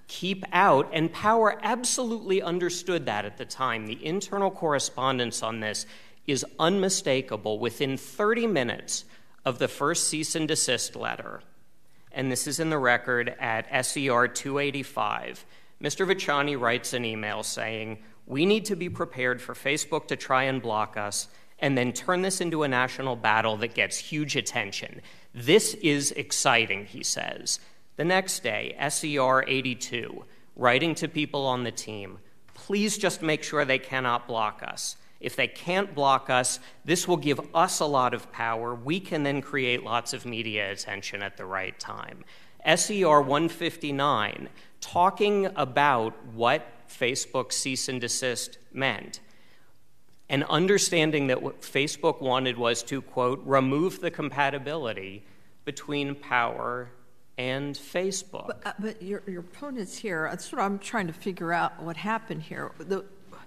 keep out, and Power absolutely understood that at the time. The internal correspondence on this is unmistakable. Within thirty minutes of the first cease and desist letter, and this is in the record at S E R two eighty-five, Mister Vachani writes an email saying, "We need to be prepared for Facebook to try and block us and then turn this into a national battle that gets huge attention. This is exciting," he says. The next day, S E R eighty-two, writing to people on the team, "Please just make sure they cannot block us. If they can't block us, this will give us a lot of power. We can then create lots of media attention at the right time." S E R one fifty-nine, talking about what Facebook cease and desist meant, and understanding that what Facebook wanted was to, quote, remove the compatibility between Power and Facebook.
But, uh, but your, your opponents here, that's what I'm trying to figure out what happened here. The,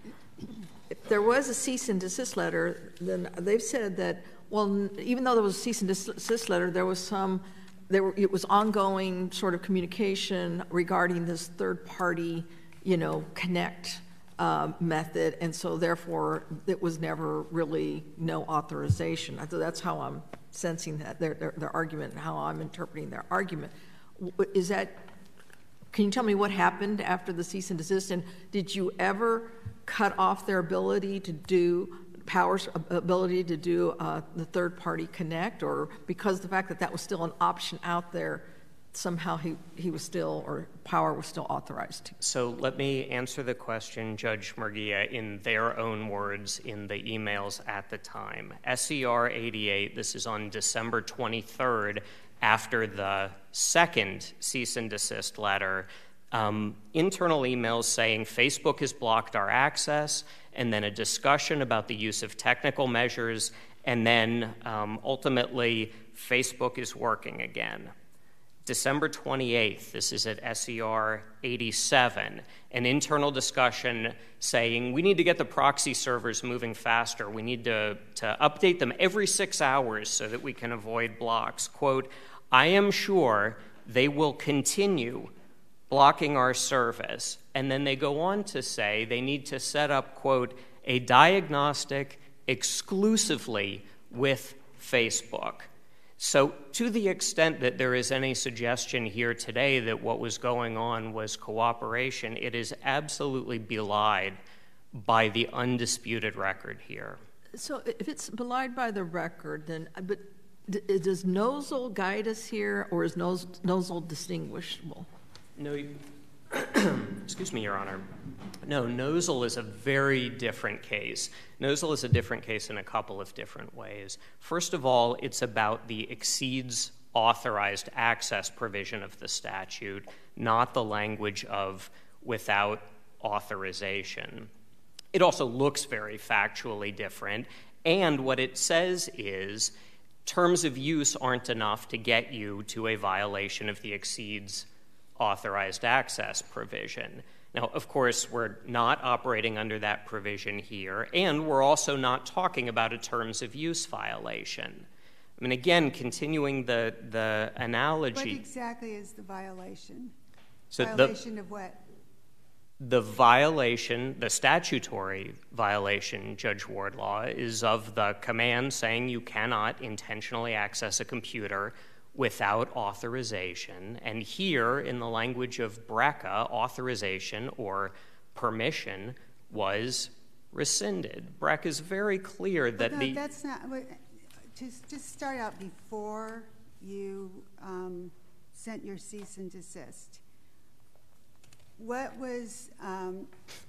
if there was a cease and desist letter, then they've said that, well, even though there was a cease and desist letter, there was some, there were, it was ongoing sort of communication regarding this third party, you know, connect uh, method, and so therefore it was never really no authorization. I thought that's how I'm sensing that, their, their, their argument, and how I'm interpreting their argument. Is that, can you tell me what happened after the cease and desist, and did you ever cut off their ability to do, Power's ability to do uh, the third-party connect, or because the fact that that was still an option out there, somehow he, he was still, or Power was still authorized to?
So let me answer the question, Judge Murguia, in their own words in the emails at the time. S E R eighty-eight, this is on December twenty-third, after the second cease and desist letter, um, internal emails saying Facebook has blocked our access, and then a discussion about the use of technical measures, and then um, ultimately Facebook is working again. December twenty-eighth, this is at S E R eighty-seven, an internal discussion saying we need to get the proxy servers moving faster. We need to, to update them every six hours so that we can avoid blocks. Quote, "I am sure they will continue blocking our service." And then they go on to say they need to set up, quote, "a diagnostic exclusively with Facebook." So to the extent that there is any suggestion here today that what was going on was cooperation, it is absolutely belied by the undisputed record here.
So if it's belied by the record, then, but does Nozzle guide us here, or is Nozzle distinguishable?
No, excuse me, Your Honor. No, Nozzle is a very different case. Nozzle is a different case in a couple of different ways. First of all, it's about the exceeds authorized access provision of the statute, not the language of without authorization. It also looks very factually different, and what it says is terms of use aren't enough to get you to a violation of the exceeds authorized access provision. Now, of course, we're not operating under that provision here, and we're also not talking about a terms of use violation. I mean, again, continuing the, the analogy.
What exactly is the violation?
So
violation
the,
of what?
The violation, the statutory violation, Judge Wardlaw, is of the command saying you cannot intentionally access a computer without authorization. And here, in the language of BRCA, authorization or permission was rescinded. BRCA is very clear that
no,
the...
that's not... Just, just start out before you um, sent your cease and desist. What was, um,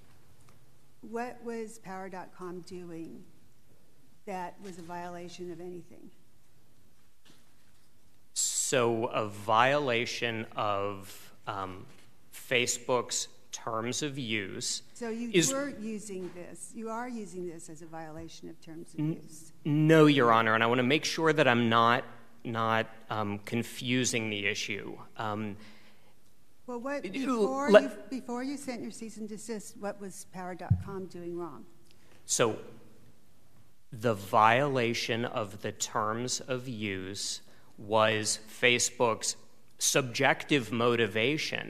what was Power dot com doing that was a violation of anything?
So a violation of um, Facebook's terms of use.
So you
is,
were using this. You are using this as a violation of terms of
n-
use.
No, Your Honor, and I want to make sure that I'm not not um, confusing the issue. Um,
well, what before
let,
you before you sent your cease and desist, what was Power dot com doing wrong?
So the violation of the terms of use was Facebook's subjective motivation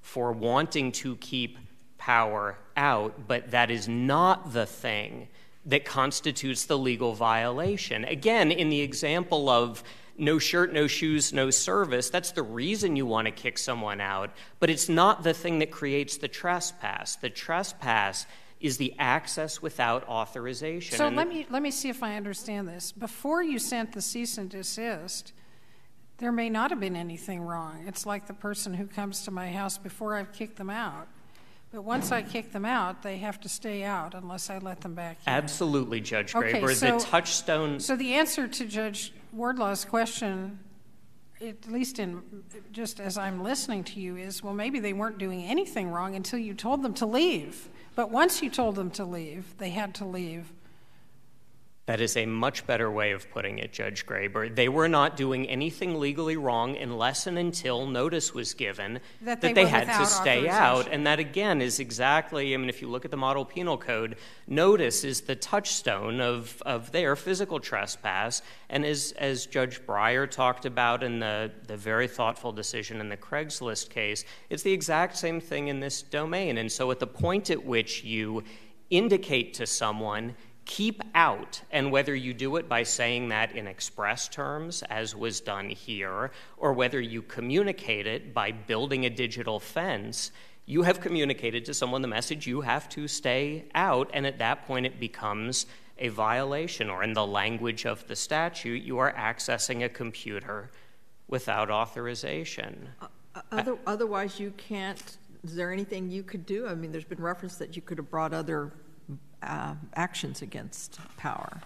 for wanting to keep power out, but that is not the thing that constitutes the legal violation. Again, in the example of no shirt, no shoes, no service, that's the reason you want to kick someone out, but it's not the thing that creates the trespass. The trespass is the access without authorization.
So
and
let me let me see if I understand this. Before you sent the cease and desist, there may not have been anything wrong. It's like the person who comes to my house before I've kicked them out. But once I kick them out, they have to stay out unless I let them back in.
Absolutely, Judge
Okay,
Graber.
so-
the touchstone...
So the answer to Judge Wardlaw's question, at least in just as I'm listening to you, is, well, maybe they weren't doing anything wrong until you told them to leave. But once you told them to leave, they had to leave.
That is a much better way of putting it, Judge Graber. They were not doing anything legally wrong unless and until notice was given
That
that
they
they,
were
had
without
to stay out.
authorization.
And that, again, is exactly, I mean, if you look at the Model Penal Code, notice is the touchstone of, of their physical trespass. And as, as Judge Breyer talked about in the, the very thoughtful decision in the Craigslist case, it's the exact same thing in this domain. And so at the point at which you indicate to someone, keep out, and whether you do it by saying that in express terms, as was done here, or whether you communicate it by building a digital fence, you have communicated to someone the message, you have to stay out, and at that point it becomes a violation, or in the language of the statute, you are accessing a computer without authorization.
Uh, other, otherwise, you can't, is there anything you could do? I mean, there's been reference that you could have brought other Uh, actions against power.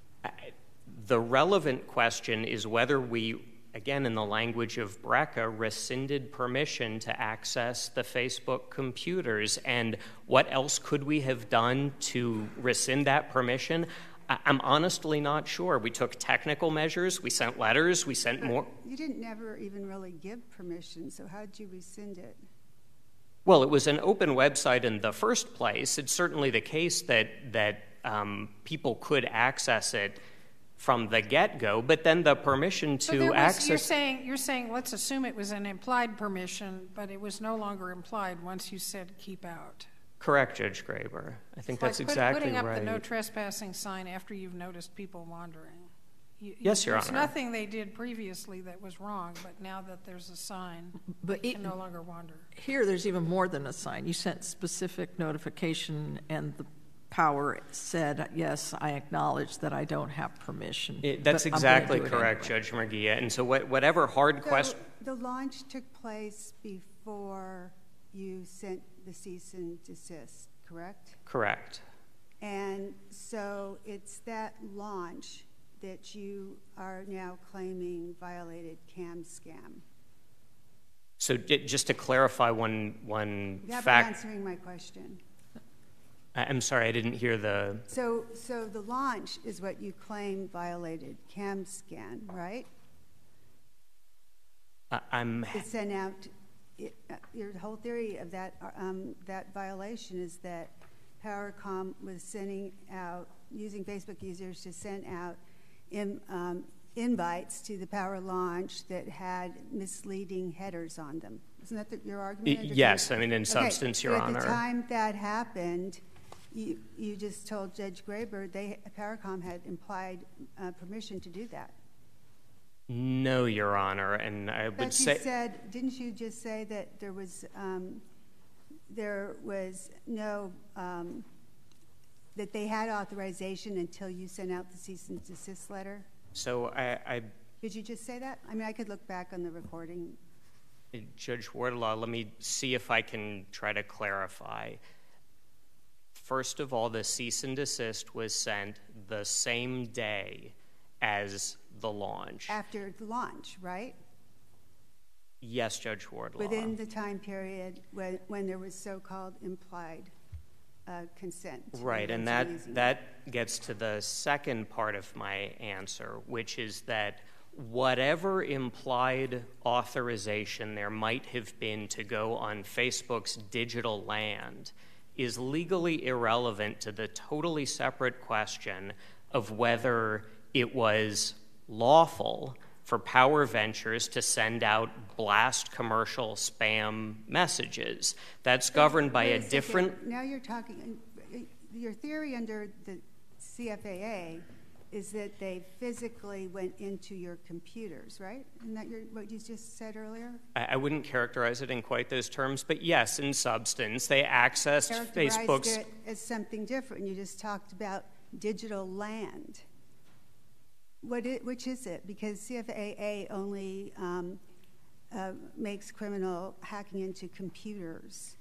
The relevant question is whether we, again in the language of Brecca, rescinded permission to access the Facebook computers. And what else could we have done to rescind that permission? I- I'm honestly not sure. We took technical measures, we sent letters, we sent
But
more.
You didn't never even really give permission, so how did you rescind it?
Well, it was an open website in the first place. It's certainly the case that that um, people could access it from the get-go, but then the permission to
So there was,
access...
You're saying, you're saying, let's assume it was an implied permission, but it was no longer implied once you said keep out.
Correct, Judge Graber. I think
Like
that's
put-
exactly
putting up
right.
the no trespassing sign after you've noticed people wandering. You,
Yes, Your
there's
Honor.
nothing they did previously that was wrong, but now that there's a sign,
But
they
it-
can no longer wander.
Here, there's even more than a sign. You sent specific notification, and the power said, yes, I acknowledge that I don't have permission.
It- that's
but I'm gonna
exactly
do it
correct,
anyway.
Judge Murguia. And so what, whatever hard
So
question...
the launch took place before you sent the cease and desist, correct?
Correct.
And so it's that launch that you are now claiming violated CAM scam.
So j- just to clarify one, one
You haven't
fact...
answering my question.
I- I'm sorry, I didn't hear the...
So, so the launch is what you claim violated CAM scan, right?
I- I'm...
It sent out, it, uh, your whole theory of that, uh, um, that violation is that PowerCom was sending out, using Facebook users to send out in, um, invites to the Power launch that had misleading headers on them. Isn't that the, your argument?
Y- yes, I mean, in substance,
okay,
Your
so
Honor.
At the time that happened, you, you just told Judge Graber they, PowerCom had implied uh, permission to do that.
No, Your Honor, and I would
But
say...
you said, didn't you just say that there was, um, there was no, um, that they had authorization until you sent out the cease and desist letter?
So I... I
Did you just say that? I mean, I could look back on the recording.
Judge Wardlaw, let me see if I can try to clarify. First of all, the cease and desist was sent the same day as the launch.
After the launch, right?
Yes, Judge Wardlaw.
Within the time period when, when there was so-called implied uh, consent.
Right, and
to
that,
using it.
that gets to the second part of my answer, which is that whatever implied authorization there might have been to go on Facebook's digital land is legally irrelevant to the totally separate question of whether it was lawful for Power Ventures to send out blast commercial spam messages. That's governed by
Wait
a,
a second.
different...
Now you're talking, your theory under the C F A A is that they physically went into your computers, right? Isn't that your, what you just said earlier?
I, I wouldn't characterize it in quite those terms, but yes, in substance, they accessed
Characterized
Facebook's...
it as something different. You just talked about digital land. What it, which is it? Because C F A A only um, uh, makes criminal hacking into computers.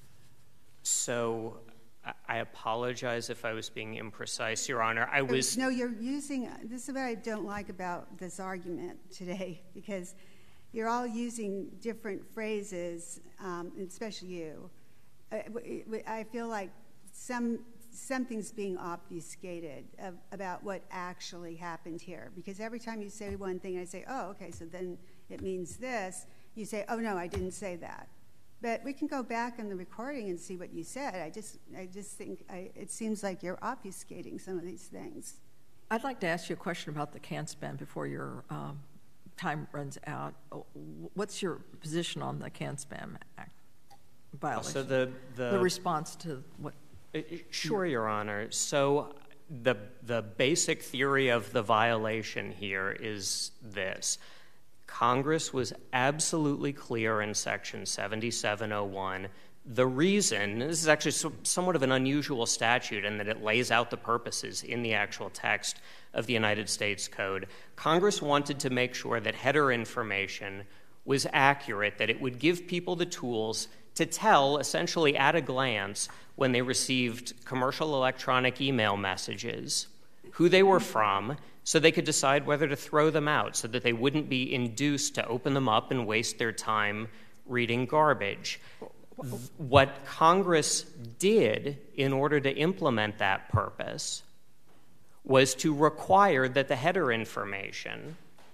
So I apologize if I was being imprecise, Your Honor. I was...
No, you're using... This is what I don't like about this argument today, because you're all using different phrases, um, especially you. I, I feel like some something's being obfuscated of, about what actually happened here, because every time you say one thing, I say, oh, okay, so then it means this. You say, oh, no, I didn't say that. But we can go back in the recording and see what you said. I just, I just think I, it seems like you're obfuscating some of these things.
I'd like to ask you a question about the can spam before your um, time runs out. What's your position on the can spam act violation?
So the, the,
the response to what?
Sure, Your Honor. So the the basic theory of the violation here is this. Congress was absolutely clear in Section seventy-seven oh one. The reason, this is actually so, somewhat of an unusual statute in that it lays out the purposes in the actual text of the United States Code. Congress wanted to make sure that header information was accurate, that it would give people the tools to tell, essentially at a glance, when they received commercial electronic email messages, who they were from, so they could decide whether to throw them out, so that they wouldn't be induced to open them up and waste their time reading garbage. What Congress did in order to implement that purpose was to require that the header information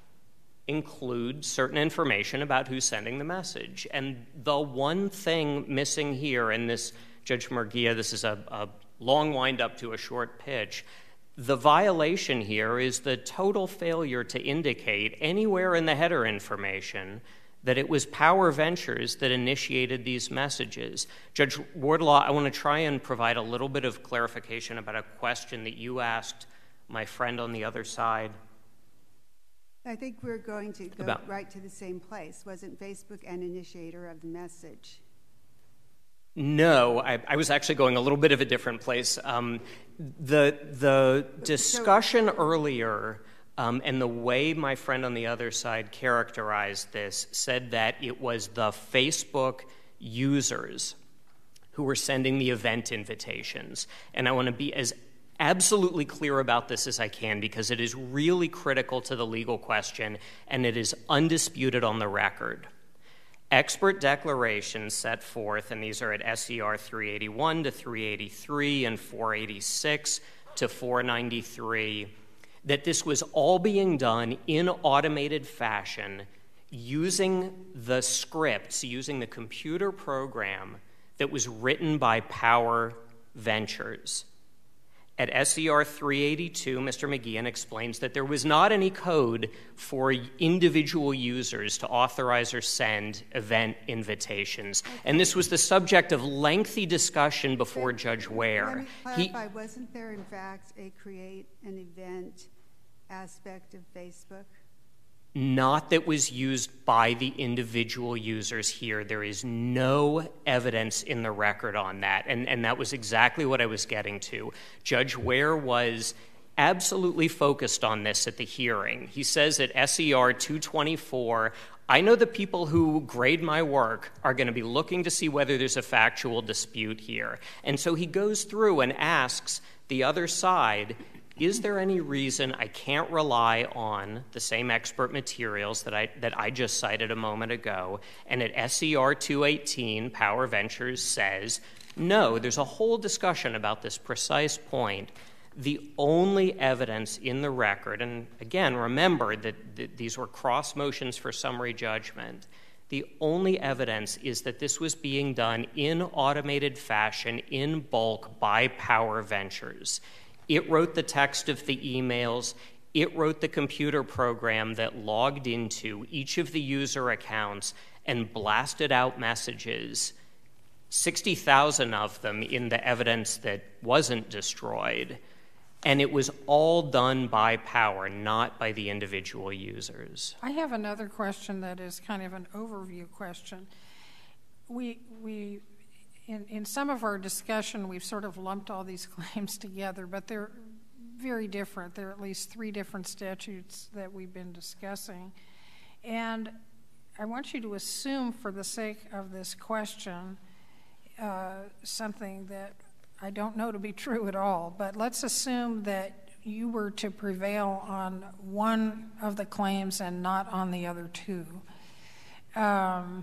include certain information about who's sending the message. And the one thing missing here in this, Judge Murguia, this is a, a long wind up to a short pitch, the violation here is the total failure to indicate anywhere in the header information that it was Power Ventures that initiated these messages. Judge Wardlaw, I want to try and provide a little bit of clarification about a question that you asked my friend on the other side.
I think we're going to go
about.
right to the same place. Wasn't Facebook an initiator of the message?
No, I, I was actually going a little bit of a different place. Um, the the discussion so, earlier um, and the way my friend on the other side characterized this said that it was the Facebook users who were sending the event invitations. And I want to be as absolutely clear about this as I can, because it is really critical to the legal question, and it is undisputed on the record. Expert declarations set forth, and these are at S E R three eighty-one to three eighty-three and four eighty-six to four ninety-three, that this was all being done in automated fashion using the scripts, using the computer program that was written by Power Ventures. At S E R three eighty-two, Mister McGeehan explains that there was not any code for individual users to authorize or send event invitations. Okay. And this was the subject of lengthy discussion before but, Judge Ware.
Let me clarify, he, wasn't there in fact a create an event aspect of Facebook?
Not that was used by the individual users here. There is no evidence in the record on that, and, and that was exactly what I was getting to. Judge Ware was absolutely focused on this at the hearing. He says at S E R two twenty-four, I know the people who grade my work are going to be looking to see whether there's a factual dispute here. And so he goes through and asks the other side, is there any reason I can't rely on the same expert materials that I that I just cited a moment ago? And at S E R two eighteen, Power Ventures says, no, there's a whole discussion about this precise point. The only evidence in the record, and again, remember that th- these were cross motions for summary judgment, the only evidence is that this was being done in automated fashion, in bulk, by Power Ventures. It wrote the text of the emails. It wrote the computer program that logged into each of the user accounts and blasted out messages, sixty thousand of them in the evidence that wasn't destroyed. And it was all done by Power, not by the individual users.
I have another question that is kind of an overview question. We, we in, in some of our discussion, we've sort of lumped all these claims together, but they're very different. There are at least three different statutes that we've been discussing. And I want you to assume, for the sake of this question, uh, something that I don't know to be true at all, but let's assume that you were to prevail on one of the claims and not on the other two. Um,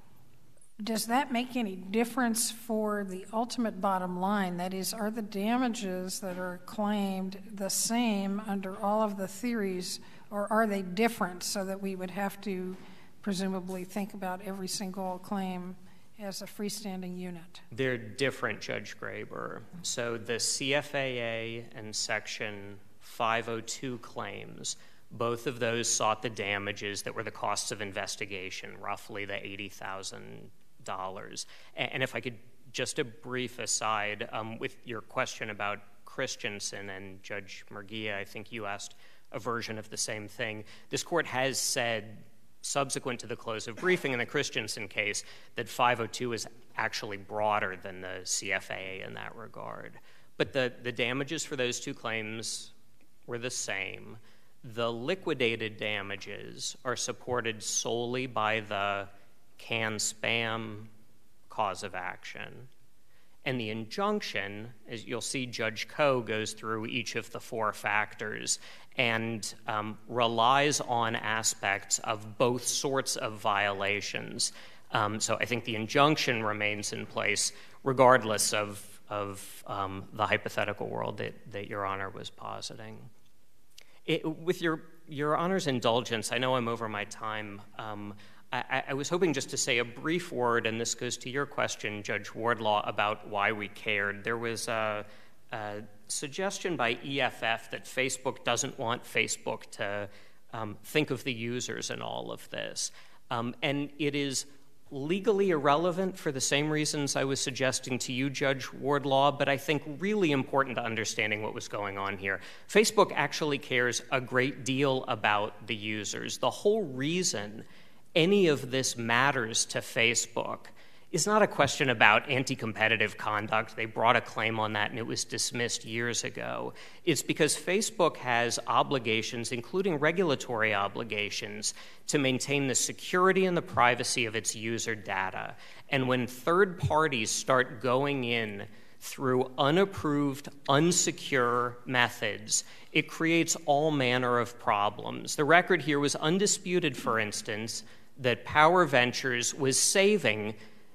does that make any difference for the ultimate bottom line? That is, are the damages that are claimed the same under all of the theories, or are they different so that we would have to presumably think about every single claim as a freestanding unit?
They're different, Judge Graber. So the C F A A and Section five oh two claims, both of those sought the damages that were the costs of investigation, roughly the eighty thousand dollars. And if I could, just a brief aside, um, with your question about Christensen and Judge Murguia, I think you asked a version of the same thing. This court has said, subsequent to the close of briefing in the Christensen case, that five oh two is actually broader than the C F A A in that regard. But the, the damages for those two claims were the same. The liquidated damages are supported solely by the can spam cause of action. And the injunction, as you'll see, Judge Koh goes through each of the four factors and um, relies on aspects of both sorts of violations. Um, so I think the injunction remains in place regardless of, of um, the hypothetical world that, that Your Honor was positing. It, with your, your Honor's indulgence, I know I'm over my time. Um, I, I was hoping just to say a brief word, and this goes to your question, Judge Wardlaw, about why we cared. There was a, a suggestion by E F F that Facebook doesn't want Facebook to um, think of the users in all of this. Um, and it is legally irrelevant for the same reasons I was suggesting to you, Judge Wardlaw, but I think really important to understanding what was going on here. Facebook actually cares a great deal about the users. The whole reason any of this matters to Facebook is not a question about anti-competitive conduct. They brought a claim on that and it was dismissed years ago. It's because Facebook has obligations, including regulatory obligations, to maintain the security and the privacy of its user data. And when third parties start going in through unapproved, unsecure methods, it creates all manner of problems. The record here was undisputed, for instance, that Power Ventures was saving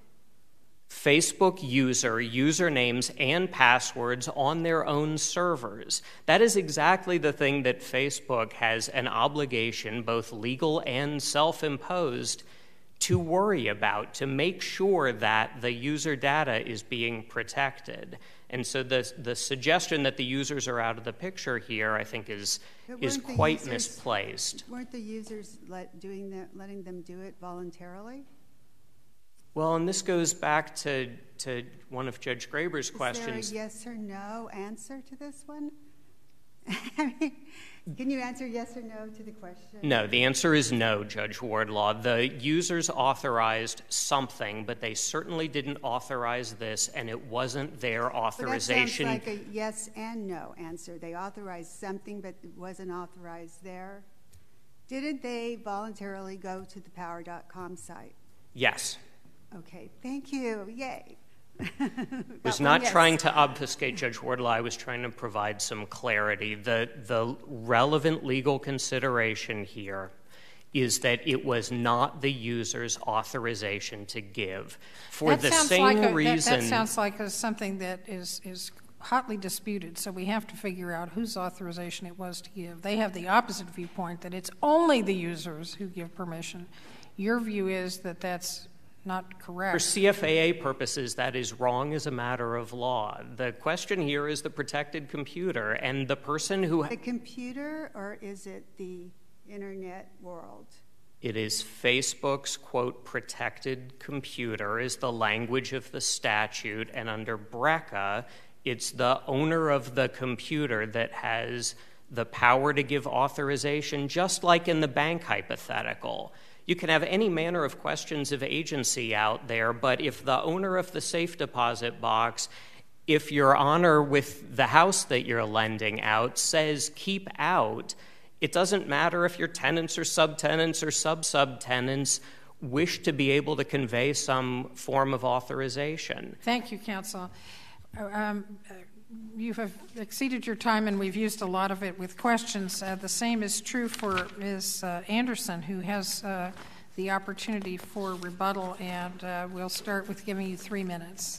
Facebook user usernames and passwords on their own servers. That is exactly the thing that Facebook has an obligation, both legal and self-imposed, to worry about, to make sure that the user data is being protected. And so the, the suggestion that the users are out of the picture here, I think, is, is quite users, misplaced.
Weren't the users let, doing that, letting them do it voluntarily?
Well, and this goes back to, to one of Judge Graber's questions.
Is there a yes or no answer to this one? I mean, can you answer yes or no to the question?
No, the answer is no, Judge Wardlaw. The users authorized something, but they certainly didn't authorize this, and it wasn't their authorization.
But that sounds like a yes and no answer. They authorized something, but it wasn't authorized there. Didn't they voluntarily go to the power dot com site?
Yes.
Okay, thank you. Yay.
I was not yes. trying to obfuscate Judge Wardlaw. I was trying to provide some clarity. The, the relevant legal consideration here is that it was not the user's authorization to give. For
that
the same
like a,
reason...
That, that sounds like a, something that is, is hotly disputed, so we have to figure out whose authorization it was to give. They have the opposite viewpoint, that it's only the users who give permission. Your view is that that's not correct.
For C F A A purposes, that is wrong as a matter of law. The question here is the protected computer, and the person who...
The computer, or is it the internet world?
It is Facebook's, quote, protected computer is the language of the statute, and under BRCA, it's the owner of the computer that has the power to give authorization, just like in the bank hypothetical. You can have any manner of questions of agency out there, but if the owner of the safe deposit box, if your honor with the house that you're lending out says keep out, it doesn't matter if your tenants or subtenants or sub-subtenants wish to be able to convey some form of authorization.
Thank you, counsel. Um, you have exceeded your time, and we've used a lot of it with questions. Uh, the same is true for Miz Uh, Anderson, who has uh, the opportunity for rebuttal, and uh, we'll start with giving you three minutes.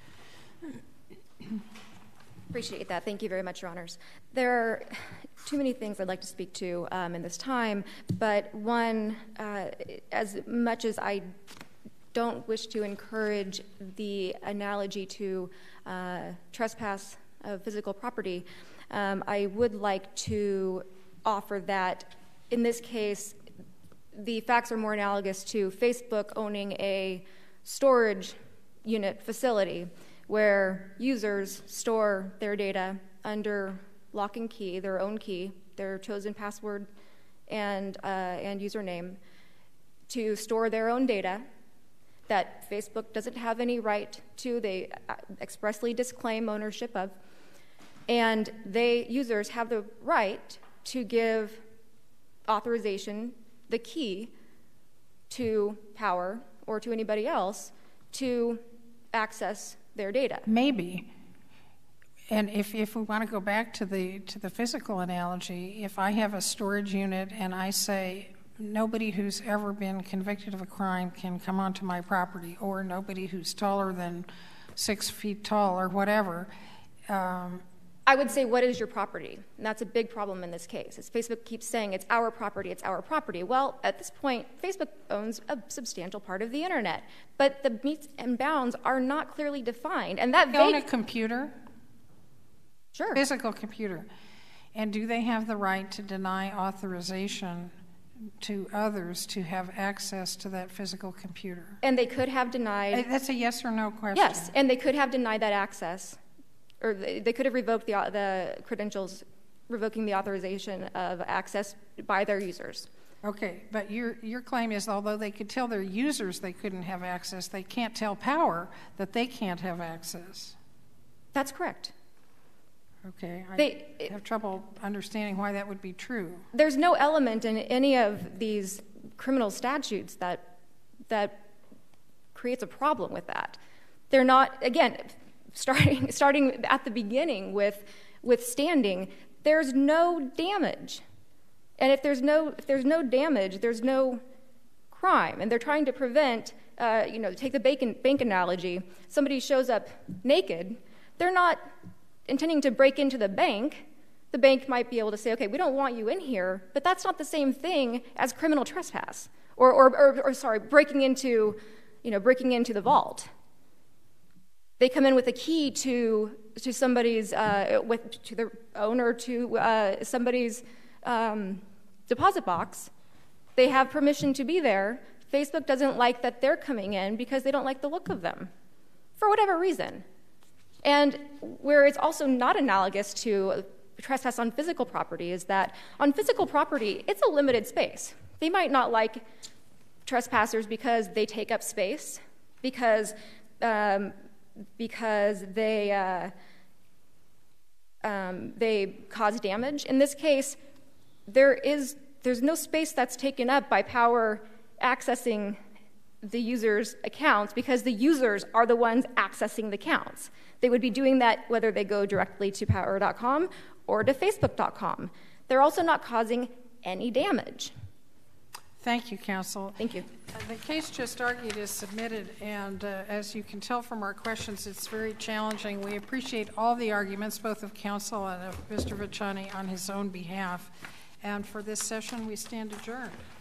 Appreciate that. Thank you very much, Your Honors. There are too many things I'd like to speak to um, in this time, but one, uh, as much as I don't wish to encourage the analogy to uh, trespass of physical property, um, I would like to offer that in this case, the facts are more analogous to Facebook owning a storage unit facility where users store their data under lock and key, their own key, their chosen password and, uh, and username, to store their own data that Facebook doesn't have any right to, they expressly disclaim ownership of, and they, users, have the right to give authorization, the key, to Power or to anybody else to access their data.
Maybe. And if, if we want to go back to the to the physical analogy, if I have a storage unit and I say nobody who's ever been convicted of a crime can come onto my property, or nobody who's taller than six feet tall or whatever, um,
I would say, what is your property? And that's a big problem in this case. As Facebook keeps saying, it's our property, it's our property. Well, at this point, Facebook owns a substantial part of the internet, but the metes and bounds are not clearly defined. And that
they own a computer?
Sure.
Physical computer. And do they have the right to deny authorization to others to have access to that physical computer?
And they could have denied...
That's a yes or no question.
Yes, and they could have denied that access. Or they could have revoked the, the credentials, revoking the authorization of access by their users.
Okay, but your your claim is, although they could tell their users they couldn't have access, they can't tell Power that they can't have access.
That's correct.
Okay, I
they,
have trouble understanding why that would be true.
There's no element in any of these criminal statutes that that creates a problem with that. They're not, again... Starting, starting at the beginning with, with standing, there's no damage. And if there's no, if there's no damage, there's no crime. And they're trying to prevent, uh, you know, take the bank, bank analogy, somebody shows up naked, they're not intending to break into the bank. The bank might be able to say, okay, we don't want you in here, but that's not the same thing as criminal trespass. Or, or, or, or sorry, breaking into, you know, breaking into the vault. They come in with a key to to somebody's uh, with to the owner to uh, somebody's um, deposit box. They have permission to be there. Facebook doesn't like that they're coming in because they don't like the look of them, for whatever reason. And where it's also not analogous to trespass on physical property is that on physical property, it's a limited space. They might not like trespassers because they take up space, because um, because they uh, um, they cause damage. In this case, there is there's no space that's taken up by Power accessing the user's accounts because the users are the ones accessing the accounts. They would be doing that whether they go directly to power dot com or to facebook dot com. They're also not causing any damage.
Thank you, counsel.
Thank you.
Uh, the case just argued is submitted, and uh, as you can tell from our questions, it's very challenging. We appreciate all the arguments, both of counsel and of Mister Vachani on his own behalf. And for this session, we stand adjourned.